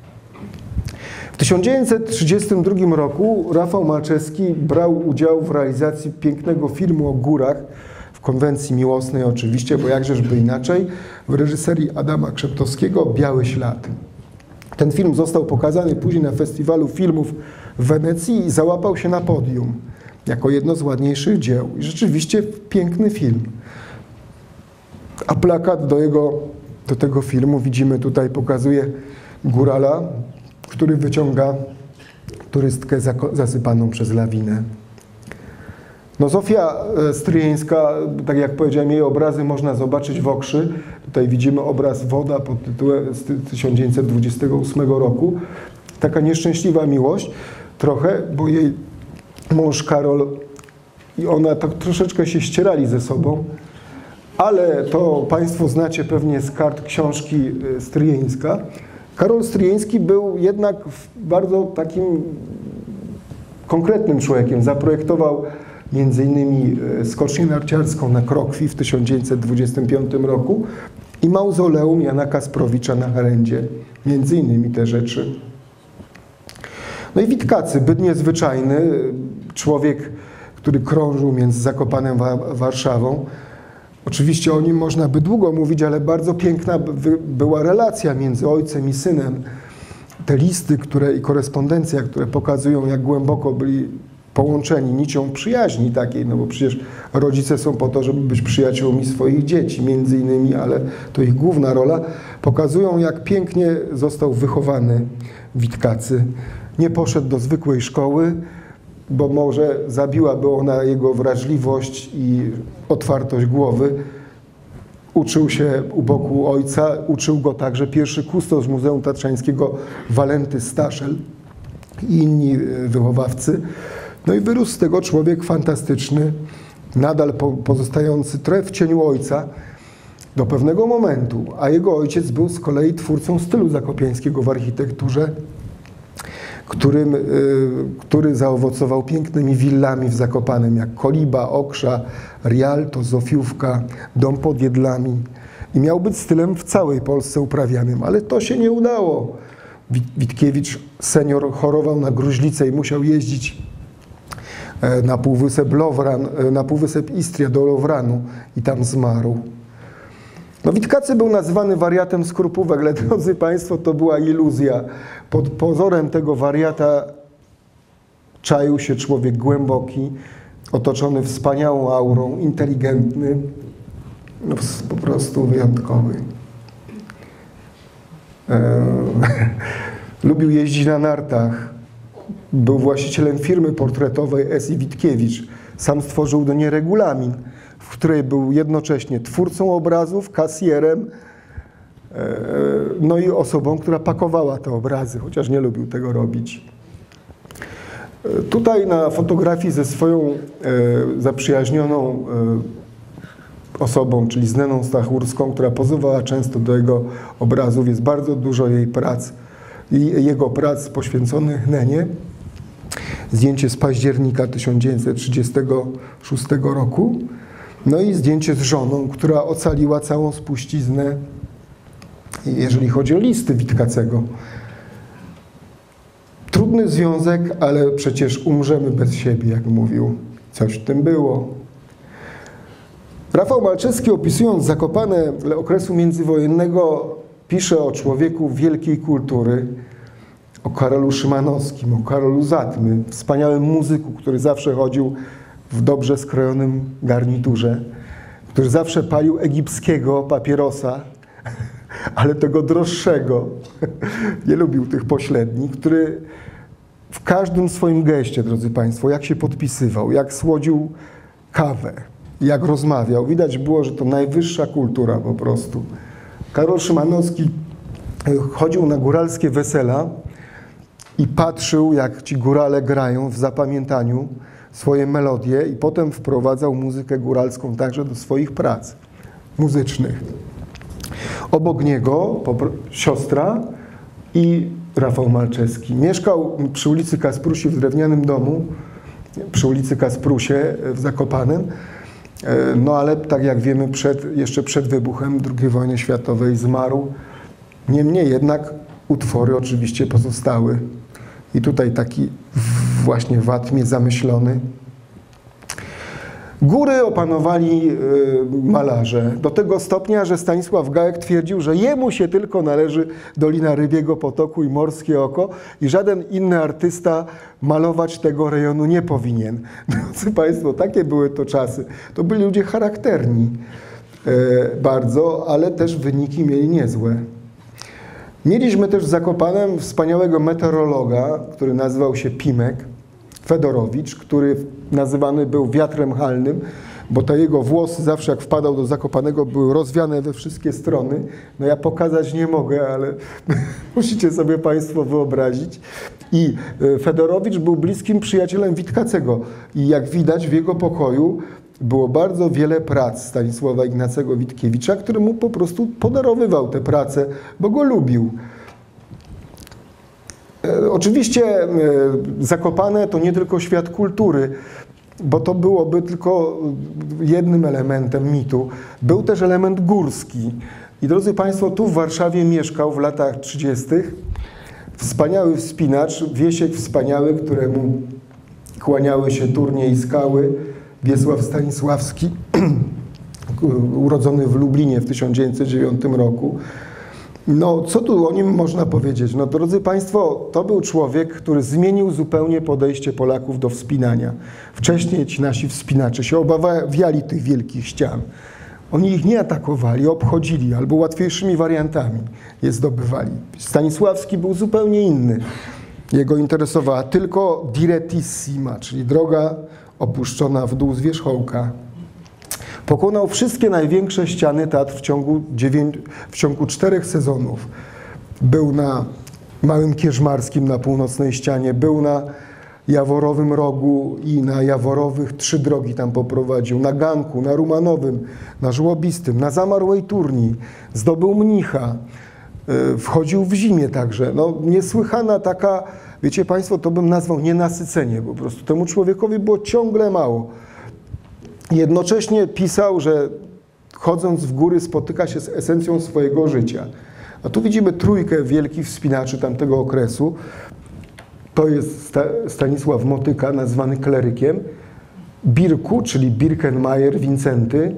W 1932 roku Rafał Malczewski brał udział w realizacji pięknego filmu o górach, w konwencji miłosnej oczywiście, bo jakżeżby inaczej, w reżyserii Adama Krzeptowskiego Biały Ślad. Ten film został pokazany później na Festiwalu Filmów w Wenecji i załapał się na podium jako jedno z ładniejszych dzieł. I rzeczywiście piękny film. A plakat do tego filmu widzimy tutaj, pokazuje górala, który wyciąga turystkę zasypaną przez lawinę. No Zofia Stryjeńska, tak jak powiedziałem, jej obrazy można zobaczyć w Okrzy. Tutaj widzimy obraz Woda pod tytułem z 1928 roku. Taka nieszczęśliwa miłość trochę, bo jej mąż Karol i ona tak troszeczkę się ścierali ze sobą, ale to Państwo znacie pewnie z kart książki Stryjeńska. Karol Stryjeński był jednak bardzo takim konkretnym człowiekiem. Zaprojektował między innymi skocznię narciarską na Krokwi w 1925 roku i mauzoleum Jana Kasprowicza na Harendzie. Między innymi te rzeczy. No i Witkacy, byt niezwyczajny, człowiek, który krążył między Zakopanem a Warszawą. Oczywiście o nim można by długo mówić, ale bardzo piękna była relacja między ojcem i synem. Te listy i korespondencja, które pokazują, jak głęboko byli połączeni nicią przyjaźni takiej, no bo przecież rodzice są po to, żeby być przyjaciółmi swoich dzieci, między innymi, ale to ich główna rola, pokazują, jak pięknie został wychowany Witkacy. Nie poszedł do zwykłej szkoły, bo może zabiłaby ona jego wrażliwość i otwartość głowy. Uczył się u boku ojca, uczył go także pierwszy kustosz Muzeum Tatrzańskiego Walenty Staszel i inni wychowawcy. No i wyrósł z tego człowiek fantastyczny, nadal pozostający trochę w cieniu ojca do pewnego momentu, a jego ojciec był z kolei twórcą stylu zakopiańskiego w architekturze, który zaowocował pięknymi willami w Zakopanem, jak Koliba, Okrza, Rialto, Zofiówka, Dom pod Jedlami. I miał być stylem w całej Polsce uprawianym, ale to się nie udało. Witkiewicz senior chorował na gruźlicę i musiał jeździć na półwysep Istria do Lowranu i tam zmarł. No, Witkacy był nazywany wariatem skrupówek, ale drodzy Państwo, to była iluzja. Pod pozorem tego wariata czaił się człowiek głęboki, otoczony wspaniałą aurą, inteligentny, no, po prostu wyjątkowy. Lubił jeździć na nartach. Był właścicielem firmy portretowej S.I. Witkiewicz. Sam stworzył do niej regulamin, w której był jednocześnie twórcą obrazów, kasjerem, no i osobą, która pakowała te obrazy, chociaż nie lubił tego robić. Tutaj na fotografii ze swoją zaprzyjaźnioną osobą, czyli z Neną Stachórską, która pozowała często do jego obrazów, jest bardzo dużo jej prac i jego prac poświęconych Nenie. Zdjęcie z października 1936 roku. No i zdjęcie z żoną, która ocaliła całą spuściznę, jeżeli chodzi o listy Witkacego. Trudny związek, ale przecież umrzemy bez siebie, jak mówił. Coś w tym było. Rafał Malczewski, opisując Zakopane okresu międzywojennego, pisze o człowieku wielkiej kultury, o Karolu Szymanowskim, o Karolu Zatmy, wspaniałym muzyku, który zawsze chodził w dobrze skrojonym garniturze, który zawsze palił egipskiego papierosa, ale tego droższego, nie lubił tych pośrednich, który w każdym swoim geście, drodzy Państwo, jak się podpisywał, jak słodził kawę, jak rozmawiał, widać było, że to najwyższa kultura po prostu. Karol Szymanowski chodził na góralskie wesela i patrzył, jak ci górale grają w zapamiętaniu swoje melodie i potem wprowadzał muzykę góralską także do swoich prac muzycznych. Obok niego siostra i Rafał Malczewski. Mieszkał przy ulicy Kasprusi w drewnianym domu, przy ulicy Kasprusie w Zakopanem, no ale tak jak wiemy, jeszcze przed wybuchem II wojny światowej zmarł. Niemniej jednak utwory oczywiście pozostały. I tutaj taki właśnie watmie zamyślony. Góry opanowali malarze do tego stopnia, że Stanisław Gajek twierdził, że jemu się tylko należy Dolina Rybiego Potoku i Morskie Oko i żaden inny artysta malować tego rejonu nie powinien. Drodzy Państwo, takie były to czasy. To byli ludzie charakterni bardzo, ale też wyniki mieli niezłe. Mieliśmy też w Zakopanem wspaniałego meteorologa, który nazywał się Pimek Fedorowicz, który nazywany był wiatrem halnym, bo te jego włosy zawsze jak wpadał do Zakopanego były rozwiane we wszystkie strony. No ja pokazać nie mogę, ale musicie sobie Państwo wyobrazić. I Fedorowicz był bliskim przyjacielem Witkacego i jak widać w jego pokoju było bardzo wiele prac Stanisława Ignacego Witkiewicza, który mu po prostu podarowywał te prace, bo go lubił. Oczywiście Zakopane to nie tylko świat kultury, bo to byłoby tylko jednym elementem mitu. Był też element górski. I drodzy Państwo, tu w Warszawie mieszkał w latach 30. wspaniały wspinacz, Wiesiek Wspaniały, któremu kłaniały się turnie i skały, Wiesław Stanisławski, urodzony w Lublinie w 1909 roku. No, co tu o nim można powiedzieć? No, drodzy Państwo, to był człowiek, który zmienił zupełnie podejście Polaków do wspinania. Wcześniej ci nasi wspinacze się obawiali tych wielkich ścian. Oni ich nie atakowali, obchodzili albo łatwiejszymi wariantami je zdobywali. Stanisławski był zupełnie inny. Jego interesowała tylko direttissima, czyli droga opuszczona w dół z wierzchołka. Pokonał wszystkie największe ściany Tatr w ciągu 4 sezonów. Był na Małym Kierzmarskim, na północnej ścianie, był na Jaworowym Rogu i na Jaworowych 3 drogi tam poprowadził, na Ganku, na Rumanowym, na Żłobistym, na Zamarłej Turni, zdobył mnicha, wchodził w zimie także. No, niesłychana taka, wiecie Państwo, to bym nazwał nienasycenie po prostu. Temu człowiekowi było ciągle mało. Jednocześnie pisał, że chodząc w góry spotyka się z esencją swojego życia. A tu widzimy trójkę wielkich wspinaczy tamtego okresu. To jest Stanisław Motyka, nazwany klerykiem, Birku, czyli Birkenmeier, Wincenty,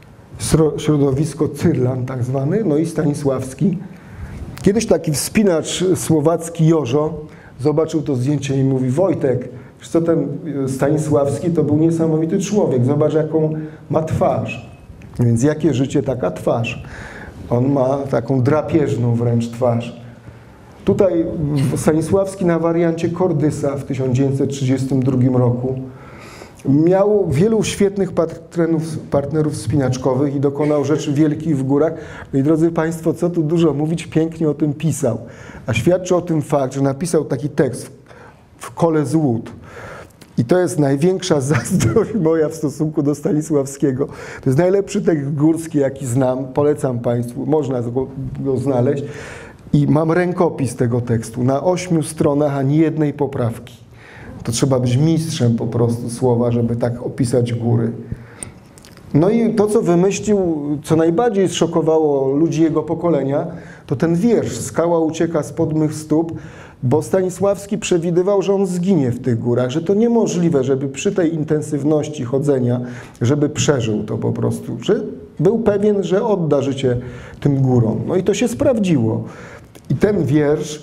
środowisko Cyrlan tak zwany, no i Stanisławski. Kiedyś taki wspinacz słowacki Jożo zobaczył to zdjęcie i mówi: Wojtek, wiesz co, ten Stanisławski to był niesamowity człowiek, zobacz jaką ma twarz. Więc jakie życie, taka twarz. On ma taką drapieżną wręcz twarz. Tutaj Stanisławski na wariancie Kordysa w 1932 roku miał wielu świetnych partnerów wspinaczkowych i dokonał rzeczy wielkich w górach. No i drodzy Państwo, co tu dużo mówić, pięknie o tym pisał. A świadczy o tym fakt, że napisał taki tekst w Kole z Łód. I to jest największa zazdrość moja w stosunku do Stanisławskiego. To jest najlepszy tekst górski, jaki znam. Polecam Państwu, można go znaleźć. I mam rękopis tego tekstu. Na 8 stronach ani jednej poprawki. To trzeba być mistrzem po prostu słowa, żeby tak opisać góry. No i to, co wymyślił, co najbardziej zszokowało ludzi jego pokolenia, to ten wiersz "Skała ucieka spod mych stóp", bo Stanisławski przewidywał, że on zginie w tych górach, że to niemożliwe, żeby przy tej intensywności chodzenia, żeby przeżył to po prostu, że był pewien, że odda życie tym górom. No i to się sprawdziło. I ten wiersz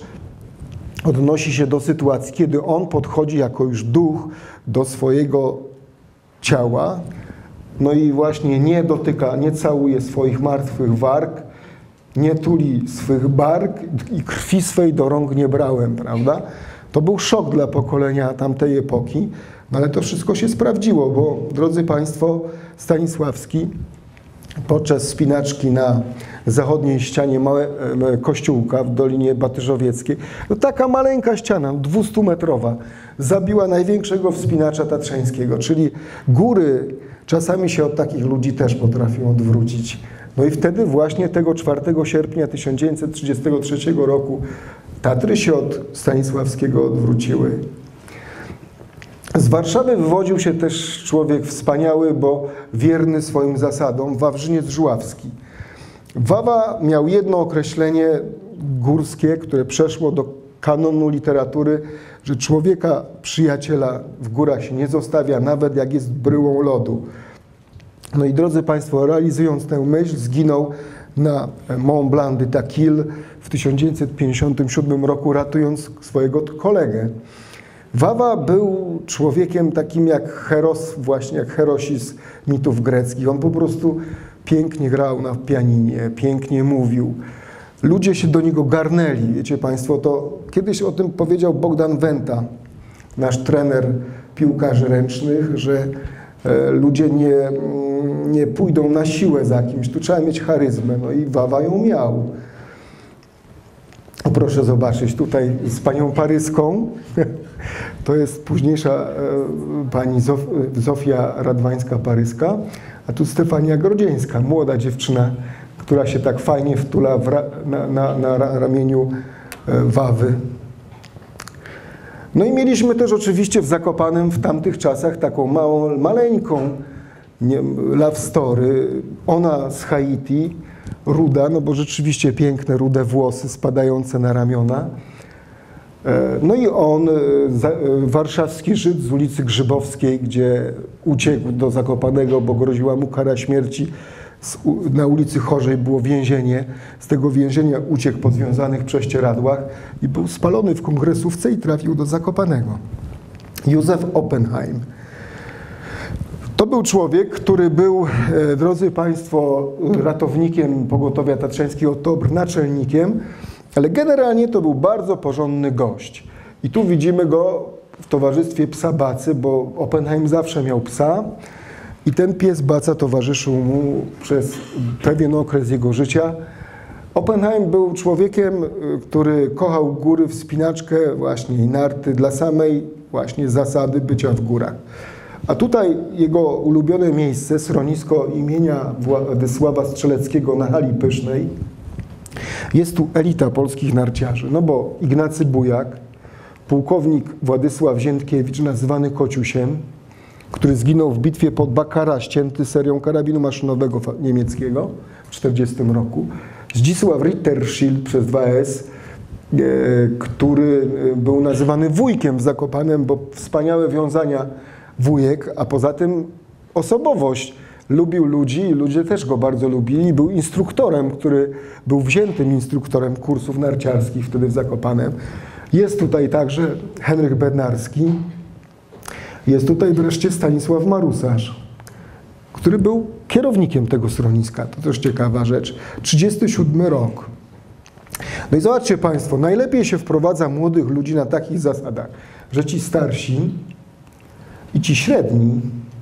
odnosi się do sytuacji, kiedy on podchodzi jako już duch do swojego ciała. No i właśnie nie dotyka, nie całuje swoich martwych warg, nie tuli swych bark i krwi swej do rąk nie brałem, prawda? To był szok dla pokolenia tamtej epoki, no ale to wszystko się sprawdziło, bo drodzy Państwo, Stanisławski podczas wspinaczki na zachodniej ścianie kościółka w Dolinie Batyżowieckiej, no taka maleńka ściana, 200-metrowa, zabiła największego wspinacza tatrzańskiego, czyli góry czasami się od takich ludzi też potrafią odwrócić. No i wtedy właśnie tego 4 sierpnia 1933 roku Tatry się od Stanisławskiego odwróciły. Z Warszawy wywodził się też człowiek wspaniały, bo wierny swoim zasadom, Wawrzyniec Żuławski. Wawa miał jedno określenie górskie, które przeszło do kanonu literatury, że człowieka, przyjaciela w górach się nie zostawia, nawet jak jest bryłą lodu. No i drodzy Państwo, realizując tę myśl, zginął na Mont Blanc de Taquil w 1957 roku, ratując swojego kolegę. Wawa był człowiekiem takim jak Heros, właśnie jak Herosi z mitów greckich. On po prostu pięknie grał na pianinie, pięknie mówił. Ludzie się do niego garnęli, wiecie Państwo, to kiedyś o tym powiedział Bogdan Wenta, nasz trener piłkarzy ręcznych, że ludzie nie pójdą na siłę za kimś, tu trzeba mieć charyzmę, no i Wawa ją miał. Proszę zobaczyć tutaj z panią Paryską, to jest późniejsza pani Zofia Radwańska-Paryska, a tu Stefania Grodzieńska, młoda dziewczyna, która się tak fajnie wtula na ramieniu Wawy. No i mieliśmy też oczywiście w Zakopanem w tamtych czasach taką maleńką love story. Ona z Haiti, ruda, no bo rzeczywiście piękne rude włosy spadające na ramiona. No i on, warszawski Żyd z ulicy Grzybowskiej, gdzie uciekł do Zakopanego, bo groziła mu kara śmierci. Na ulicy Chorzej było więzienie. Z tego więzienia uciekł po związanych prześcieradłach i był spalony w kongresówce i trafił do Zakopanego. Józef Oppenheim. To był człowiek, który był, drodzy Państwo, ratownikiem Pogotowia Tatrzańskiego, TOBR, naczelnikiem, ale generalnie to był bardzo porządny gość. I tu widzimy go w towarzystwie psa Bacy, bo Oppenheim zawsze miał psa i ten pies Baca towarzyszył mu przez pewien okres jego życia. Oppenheim był człowiekiem, który kochał góry, wspinaczkę właśnie i narty dla samej właśnie zasady bycia w górach. A tutaj jego ulubione miejsce, schronisko imienia Władysława Strzeleckiego na Hali Pysznej. Jest tu elita polskich narciarzy, no bo Ignacy Bujak, pułkownik Władysław Ziętkiewicz, nazywany Kociusiem, który zginął w bitwie pod Bakara, ścięty serią karabinu maszynowego niemieckiego w 1940 roku. Zdzisław Ritterschild przez 2S, który był nazywany wujkiem w Zakopanem, bo wspaniałe wiązania wujek, a poza tym osobowość. Lubił ludzi i ludzie też go bardzo lubili. Był instruktorem, który był wziętym instruktorem kursów narciarskich wtedy w Zakopanem. Jest tutaj także Henryk Bednarski. Jest tutaj wreszcie Stanisław Marusarz, który był kierownikiem tego schroniska. To też ciekawa rzecz. 1937 rok. No i zobaczcie Państwo, najlepiej się wprowadza młodych ludzi na takich zasadach, że ci starsi i ci średni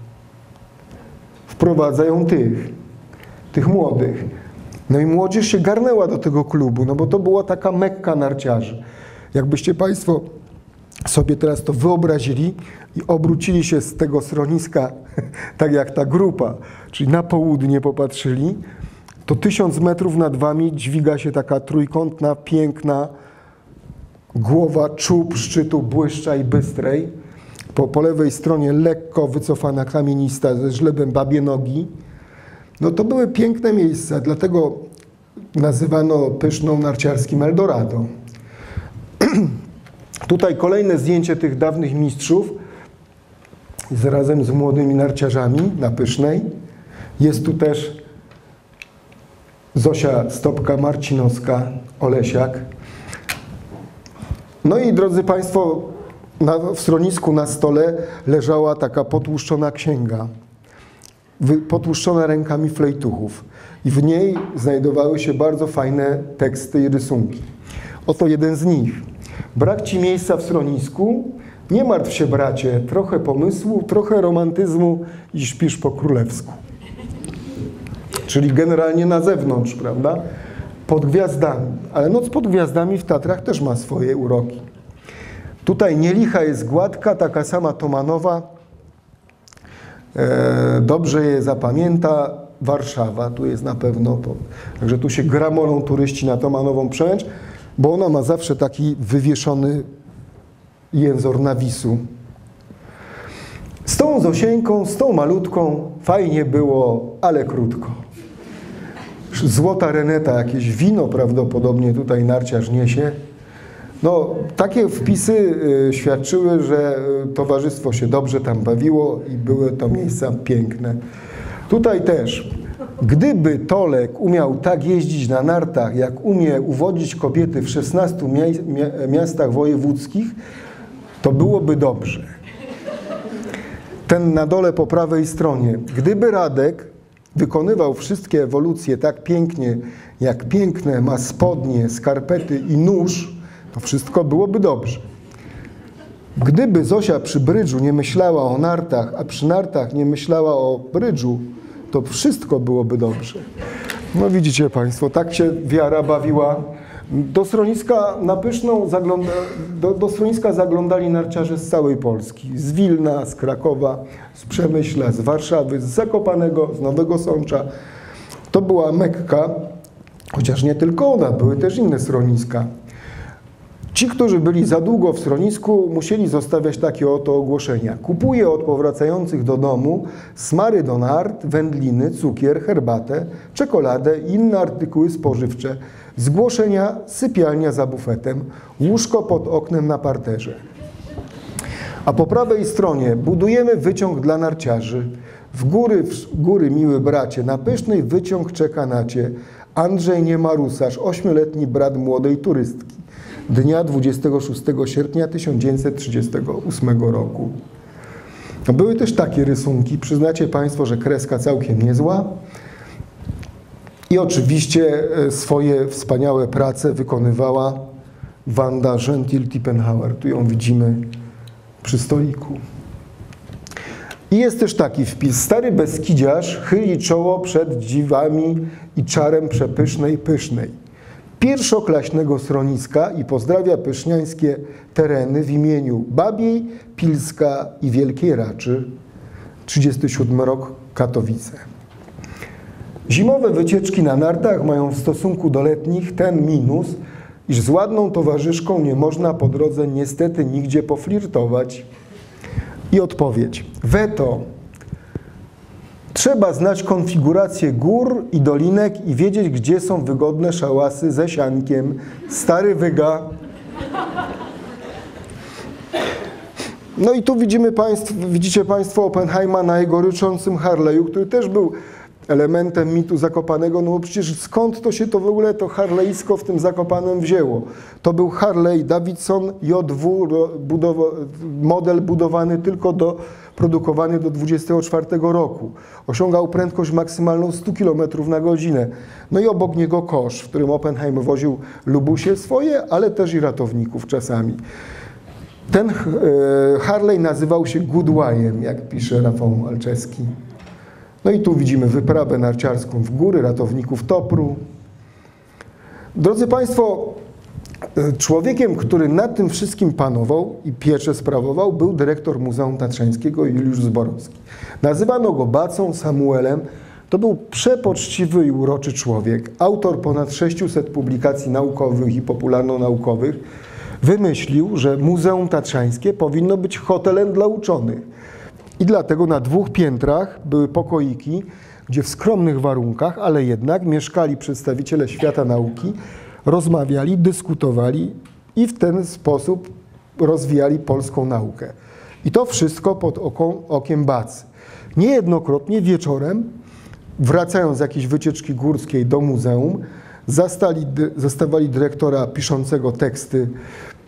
wprowadzają tych młodych. No i młodzież się garnęła do tego klubu, no bo to była taka Mekka narciarzy. Jakbyście Państwo sobie teraz to wyobrazili i obrócili się z tego schroniska, tak jak ta grupa, czyli na południe popatrzyli, to 1000 metrów nad Wami dźwiga się taka trójkątna, piękna głowa czub szczytu Błyszcza i Bystrej. Po lewej stronie lekko wycofana kamienista ze żlebem babie nogi. No to były piękne miejsca, dlatego nazywano Pyszną narciarskim Eldorado. Tutaj kolejne zdjęcie tych dawnych mistrzów razem z młodymi narciarzami na Pysznej. Jest tu też Zosia Stopka-Marcinowska, Olesiak. No i drodzy Państwo, w schronisku na stole leżała taka potłuszczona księga, potłuszczona rękami flejtuchów. I w niej znajdowały się bardzo fajne teksty i rysunki. Oto jeden z nich. Brak ci miejsca w schronisku? Nie martw się, bracie, trochę pomysłu, trochę romantyzmu i śpisz po królewsku. Czyli generalnie na zewnątrz, prawda? Pod gwiazdami. Ale noc pod gwiazdami w Tatrach też ma swoje uroki. Tutaj nielicha jest gładka, taka sama Tomanowa. Dobrze je zapamięta Warszawa. Tu jest na pewno. Także tu się gramolą turyści na Tomanową Przełęcz, bo ona ma zawsze taki wywieszony jęzor nawisu. Z tą Zosieńką, z tą malutką fajnie było, ale krótko. Złota reneta, jakieś wino prawdopodobnie tutaj narciarz niesie. No, takie wpisy świadczyły, że towarzystwo się dobrze tam bawiło i były to miejsca piękne. Tutaj też, gdyby Tolek umiał tak jeździć na nartach, jak umie uwodzić kobiety w 16 miastach wojewódzkich, to byłoby dobrze. Ten na dole po prawej stronie. Gdyby Radek wykonywał wszystkie ewolucje tak pięknie, jak piękne ma spodnie, skarpety i nóż, to wszystko byłoby dobrze. Gdyby Zosia przy brydżu nie myślała o nartach, a przy nartach nie myślała o brydżu, to wszystko byłoby dobrze. No widzicie Państwo, tak się wiara bawiła. Do schroniska na Pyszną do schroniska zaglądali narciarze z całej Polski. Z Wilna, z Krakowa, z Przemyśla, z Warszawy, z Zakopanego, z Nowego Sącza. To była Mekka, chociaż nie tylko ona, były też inne schroniska. Ci, którzy byli za długo w schronisku, musieli zostawiać takie oto ogłoszenia. Kupuję od powracających do domu smary do nart, wędliny, cukier, herbatę, czekoladę i inne artykuły spożywcze. Zgłoszenia, sypialnia za bufetem, łóżko pod oknem na parterze. A po prawej stronie budujemy wyciąg dla narciarzy. W góry, miły bracie, na Pysznej wyciąg czeka na cię. Andrzej Niemarusarz, 8-letni brat młodej turystki. Dnia 26 sierpnia 1938 roku. Były też takie rysunki. Przyznacie Państwo, że kreska całkiem niezła. I oczywiście swoje wspaniałe prace wykonywała Wanda Gentil-Tippenhauer. Tu ją widzimy przy stoliku. I jest też taki wpis. Stary Beskidziarz chyli czoło przed dziwami i czarem przepysznej Pysznej. Pierwszoklaśnego schroniska i pozdrawia pyszniańskie tereny w imieniu Babiej, Pilska i Wielkiej Raczy. 37 rok, Katowice. Zimowe wycieczki na nartach mają w stosunku do letnich ten minus, iż z ładną towarzyszką nie można po drodze niestety nigdzie poflirtować. I odpowiedź. Weto. Trzeba znać konfigurację gór i dolinek i wiedzieć, gdzie są wygodne szałasy ze siankiem. Stary wyga. No i tu widzicie Państwo Oppenheima na jego ryczącym Harley'u, który też był elementem mitu Zakopanego, no bo przecież skąd to się to w ogóle to harleysko w tym Zakopanem wzięło? To był Harley Davidson JW, model budowany tylko produkowany do 24 roku. Osiągał prędkość maksymalną 100 km na godzinę. No i obok niego kosz, w którym Oppenheim woził lubusie swoje, ale też i ratowników czasami. Ten Harley nazywał się Goodwayem, jak pisze Rafał Malczewski. No i tu widzimy wyprawę narciarską w góry, ratowników Topru. Drodzy Państwo, człowiekiem, który nad tym wszystkim panował i pieczę sprawował, był dyrektor Muzeum Tatrzańskiego Juliusz Zborowski. Nazywano go Bacą, Samuelem. To był przepoczciwy i uroczy człowiek. Autor ponad 600 publikacji naukowych i popularno-naukowych. Wymyślił, że Muzeum Tatrzańskie powinno być hotelem dla uczonych. I dlatego na 2 piętrach były pokoiki, gdzie w skromnych warunkach, ale jednak mieszkali przedstawiciele świata nauki, rozmawiali, dyskutowali i w ten sposób rozwijali polską naukę. I to wszystko pod okiem Bacy. Niejednokrotnie wieczorem, wracając z jakiejś wycieczki górskiej do muzeum, zastawali dyrektora piszącego teksty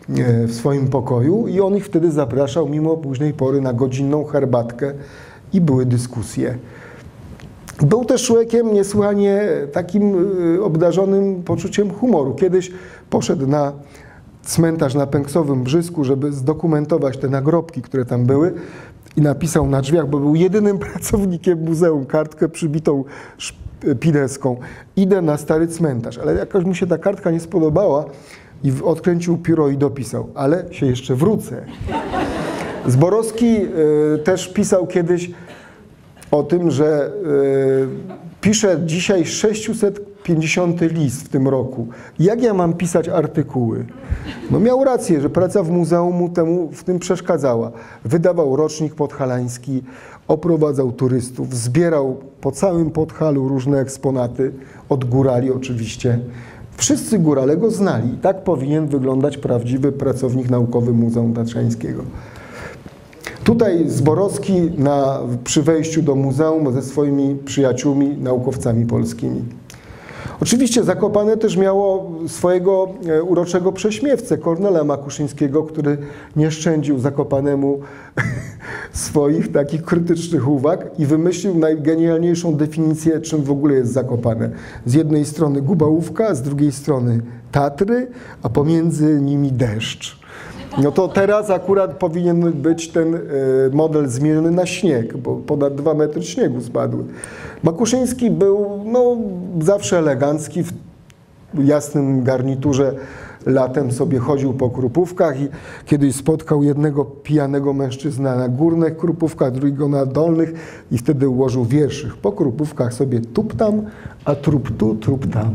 w swoim pokoju i on ich wtedy zapraszał mimo późnej pory na godzinną herbatkę i były dyskusje. Był też człowiekiem niesłychanie takim obdarzonym poczuciem humoru. Kiedyś poszedł na cmentarz na Pęksowym Brzysku, żeby zdokumentować te nagrobki, które tam były i napisał na drzwiach, bo był jedynym pracownikiem muzeum, kartkę przybitą pineską. Idę na stary cmentarz, ale jakoś mu się ta kartka nie spodobała i odkręcił pióro i dopisał, ale się jeszcze wrócę. Zborowski też pisał kiedyś o tym, że piszę dzisiaj 650 list w tym roku. Jak ja mam pisać artykuły? No miał rację, że praca w muzeum mu w tym przeszkadzała. Wydawał rocznik podhalański, oprowadzał turystów, zbierał po całym Podhalu różne eksponaty, od górali oczywiście. Wszyscy górale go znali. Tak powinien wyglądać prawdziwy pracownik naukowy Muzeum Tatrzańskiego. Tutaj Zborowski przy wejściu do muzeum ze swoimi przyjaciółmi, naukowcami polskimi. Oczywiście Zakopane też miało swojego uroczego prześmiewcę, Kornela Makuszyńskiego, który nie szczędził Zakopanemu swoich takich krytycznych uwag i wymyślił najgenialniejszą definicję, czym w ogóle jest Zakopane. Z jednej strony Gubałówka, z drugiej strony Tatry, a pomiędzy nimi deszcz. No to teraz akurat powinien być ten model zmieniony na śnieg, bo ponad 2 metry śniegu spadły. Makuszyński był zawsze elegancki, w jasnym garniturze latem sobie chodził po Krupówkach i kiedyś spotkał jednego pijanego mężczyznę na górnych Krupówkach, drugiego na dolnych i wtedy ułożył wierszyk. Po Krupówkach sobie tup tam, a trup tu, trup tam.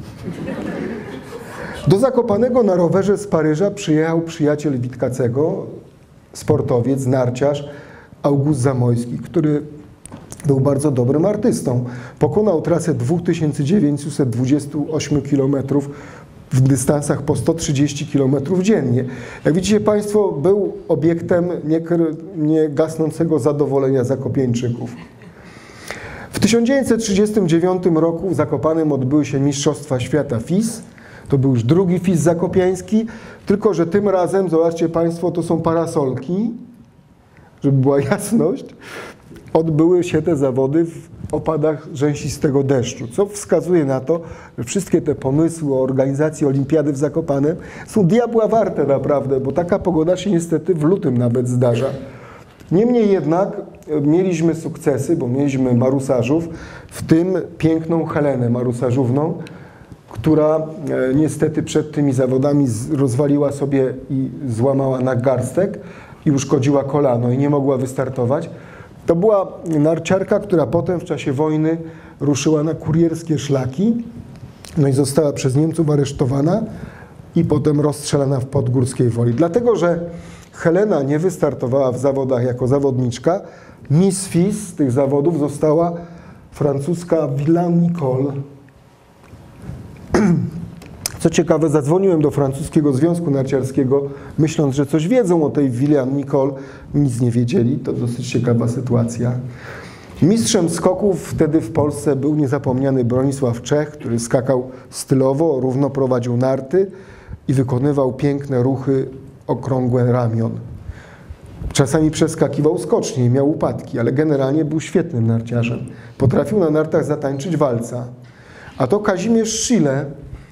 Do Zakopanego na rowerze z Paryża przyjechał przyjaciel Witkacego, sportowiec, narciarz, August Zamojski, który był bardzo dobrym artystą. Pokonał trasę 2928 km w dystansach po 130 km dziennie. Jak widzicie Państwo, był obiektem niegasnącego zadowolenia zakopieńczyków. W 1939 roku w Zakopanem odbyły się Mistrzostwa Świata FIS. To był już drugi FIS zakopiański, tylko że tym razem, zobaczcie Państwo, to są parasolki, żeby była jasność, odbyły się te zawody w opadach rzęsistego deszczu, co wskazuje na to, że wszystkie te pomysły o organizacji olimpiady w Zakopanem są diabła warte naprawdę, bo taka pogoda się niestety w lutym nawet zdarza. Niemniej jednak mieliśmy sukcesy, bo mieliśmy marusażów, w tym piękną Helenę marusażówną, która niestety przed tymi zawodami rozwaliła sobie i złamała nadgarstek i uszkodziła kolano i nie mogła wystartować. To była narciarka, która potem w czasie wojny ruszyła na kurierskie szlaki, no i została przez Niemców aresztowana i potem rozstrzelana w Podgórskiej Woli. Dlatego, że Helena nie wystartowała w zawodach jako zawodniczka, Miss FIS z tych zawodów została francuska Villain Nicole. Co ciekawe, zadzwoniłem do francuskiego Związku Narciarskiego, myśląc, że coś wiedzą o tej Villain Nicole. Nic nie wiedzieli, to dosyć ciekawa sytuacja. Mistrzem skoków wtedy w Polsce był niezapomniany Bronisław Czech, który skakał stylowo, równo prowadził narty i wykonywał piękne ruchy okrągłe ramion. Czasami przeskakiwał skocznie i miał upadki, ale generalnie był świetnym narciarzem. Potrafił na nartach zatańczyć walca. A to Kazimierz Schiele.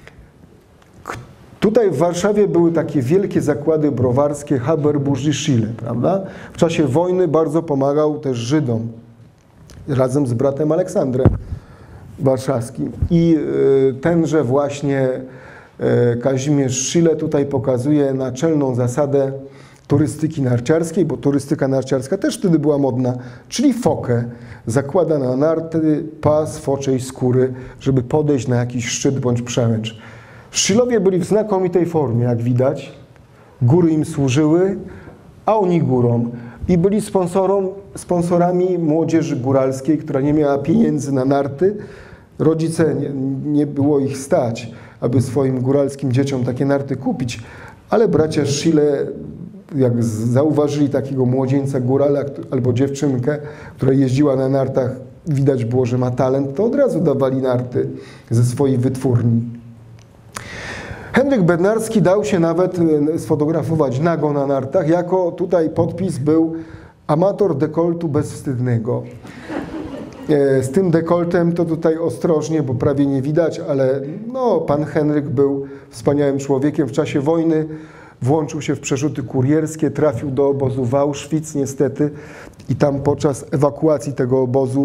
Tutaj w Warszawie były takie wielkie zakłady browarskie Haber-Bosch i Schiele, prawda? W czasie wojny bardzo pomagał też Żydom, razem z bratem Aleksandrem Warszawskim. I tenże właśnie Kazimierz Schiele tutaj pokazuje naczelną zasadę turystyki narciarskiej, bo turystyka narciarska też wtedy była modna, czyli fokę. Zakłada na narty pas foczej skóry, żeby podejść na jakiś szczyt bądź przełęcz. Schilowie byli w znakomitej formie, jak widać. Góry im służyły, a oni górom. I byli sponsorami młodzieży góralskiej, która nie miała pieniędzy na narty. Rodzice nie było ich stać, aby swoim góralskim dzieciom takie narty kupić. Ale bracia Schiele, jak zauważyli takiego młodzieńca górala albo dziewczynkę, która jeździła na nartach, widać było, że ma talent, to od razu dawali narty ze swojej wytwórni. Henryk Bednarski dał się nawet sfotografować nago na nartach, jako tutaj podpis był amator dekoltu bezwstydnego. Z tym dekoltem to tutaj ostrożnie, bo prawie nie widać, ale no, pan Henryk był wspaniałym człowiekiem. W czasie wojny włączył się w przerzuty kurierskie, trafił do obozu w Auschwitz niestety i tam podczas ewakuacji tego obozu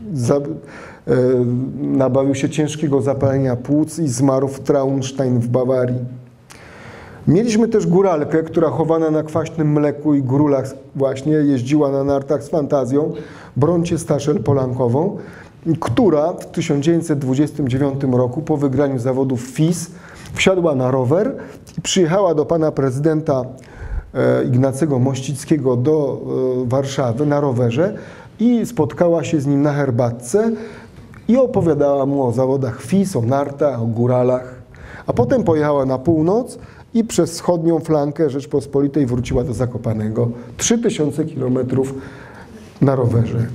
nabawił się ciężkiego zapalenia płuc i zmarł w Traunstein w Bawarii. Mieliśmy też góralkę, która chowana na kwaśnym mleku i grulach właśnie jeździła na nartach z fantazją, Broncie Staszel-Polankową, która w 1929 roku po wygraniu zawodów FIS wsiadła na rower i przyjechała do pana prezydenta Ignacego Mościckiego do Warszawy na rowerze i spotkała się z nim na herbatce i opowiadała mu o zawodach FIS, o nartach, o góralach. A potem pojechała na północ i przez wschodnią flankę Rzeczpospolitej wróciła do Zakopanego. 3000 kilometrów na rowerze.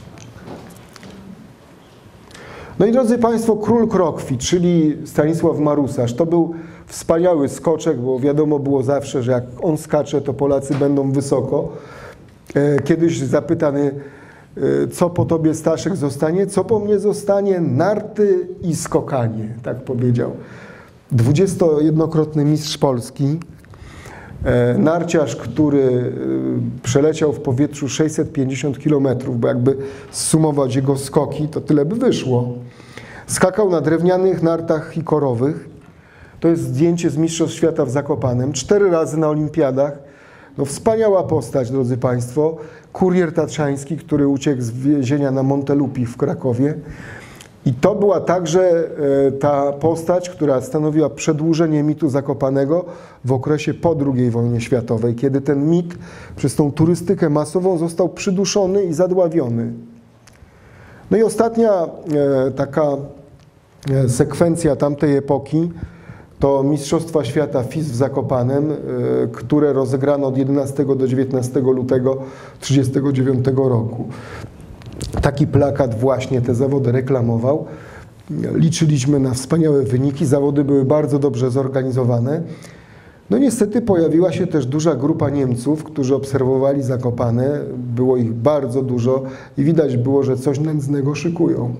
No i drodzy Państwo, król Krokwi, czyli Stanisław Marusarz, to był wspaniały skoczek, bo wiadomo było zawsze, że jak on skacze, to Polacy będą wysoko. Kiedyś zapytany, co po tobie, Staszek, zostanie? Co po mnie zostanie? Narty i skokanie, tak powiedział. 21-krotny mistrz Polski, narciarz, który przeleciał w powietrzu 650 km, bo jakby zsumować jego skoki, to tyle by wyszło. Skakał na drewnianych nartach hikorowych. To jest zdjęcie z Mistrzostw Świata w Zakopanem. 4 razy na olimpiadach. No wspaniała postać, drodzy Państwo. Kurier tatrzański, który uciekł z więzienia na Montelupi w Krakowie. I to była także ta postać, która stanowiła przedłużenie mitu Zakopanego w okresie po II wojnie światowej, kiedy ten mit przez tą turystykę masową został przyduszony i zadławiony. No i ostatnia taka sekwencja tamtej epoki to Mistrzostwa Świata FIS w Zakopanem, które rozegrano od 11 do 19 lutego 1939 roku. Taki plakat właśnie te zawody reklamował. Liczyliśmy na wspaniałe wyniki, zawody były bardzo dobrze zorganizowane. No niestety pojawiła się też duża grupa Niemców, którzy obserwowali Zakopane. Było ich bardzo dużo i widać było, że coś nędznego szykują.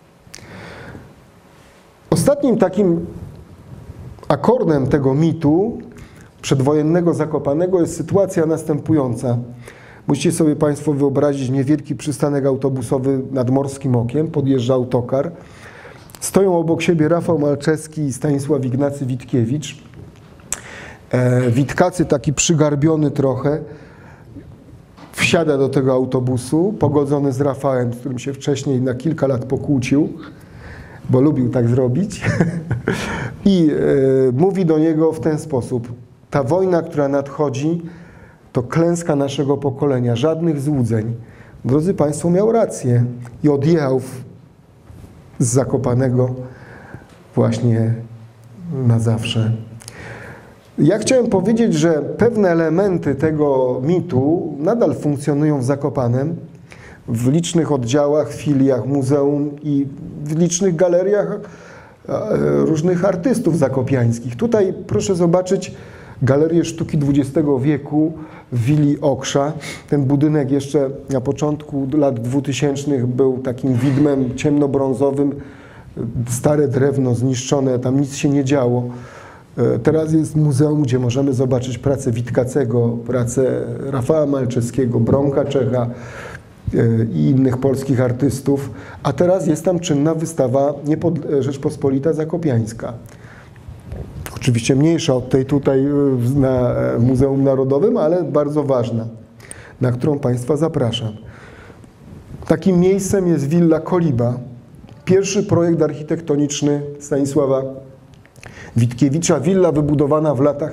Ostatnim takim akordem tego mitu przedwojennego Zakopanego jest sytuacja następująca. Musicie sobie Państwo wyobrazić niewielki przystanek autobusowy nad Morskim Okiem, podjeżdża autokar. Stoją obok siebie Rafał Malczewski i Stanisław Ignacy Witkiewicz. Witkacy, taki przygarbiony trochę, wsiada do tego autobusu, pogodzony z Rafałem, z którym się wcześniej na kilka lat pokłócił, bo lubił tak zrobić. I mówi do niego w ten sposób: ta wojna, która nadchodzi, to klęska naszego pokolenia, żadnych złudzeń. Drodzy Państwo, miał rację i odjechał z Zakopanego właśnie na zawsze. Ja chciałem powiedzieć, że pewne elementy tego mitu nadal funkcjonują w Zakopanem, w licznych oddziałach, filiach muzeum i w licznych galeriach różnych artystów zakopiańskich. Tutaj proszę zobaczyć Galerię Sztuki XX wieku w willi Oksza. Ten budynek jeszcze na początku lat 2000 był takim widmem ciemnobrązowym, stare drewno zniszczone, tam nic się nie działo. Teraz jest muzeum, gdzie możemy zobaczyć pracę Witkacego, pracę Rafała Malczewskiego, Bronka Czecha i innych polskich artystów, a teraz jest tam czynna wystawa Rzeczpospolita Zakopiańska. Oczywiście mniejsza od tej tutaj na Muzeum Narodowym, ale bardzo ważna, na którą Państwa zapraszam. Takim miejscem jest Willa Koliba. Pierwszy projekt architektoniczny Stanisława Witkiewicza. Willa wybudowana w latach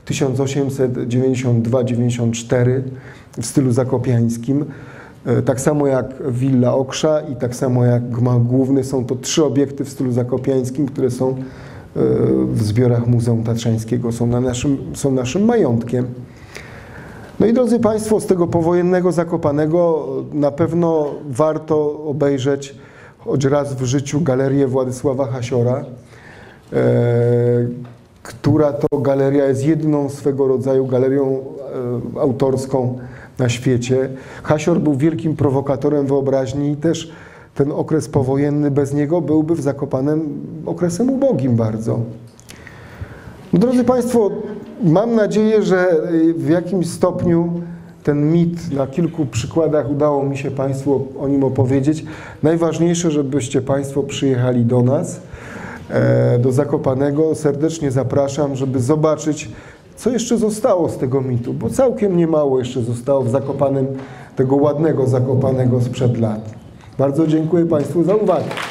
1892-94 w stylu zakopiańskim. Tak samo jak Willa Oksza i tak samo jak Gmach Główny. Są to 3 obiekty w stylu zakopiańskim, które są w zbiorach Muzeum Tatrzańskiego, są naszym majątkiem. No i drodzy Państwo, z tego powojennego Zakopanego na pewno warto obejrzeć choć raz w życiu galerię Władysława Hasiora. która to galeria jest jedną swego rodzaju galerią autorską na świecie. Hasior był wielkim prowokatorem wyobraźni i też ten okres powojenny bez niego byłby w Zakopanem okresem ubogim bardzo. No, drodzy Państwo, mam nadzieję, że w jakimś stopniu ten mit na kilku przykładach udało mi się Państwu o nim opowiedzieć. Najważniejsze, żebyście Państwo przyjechali do nas, do Zakopanego. Serdecznie zapraszam, żeby zobaczyć, co jeszcze zostało z tego mitu, bo całkiem niemało jeszcze zostało w Zakopanem, tego ładnego Zakopanego sprzed lat. Bardzo dziękuję Państwu za uwagę.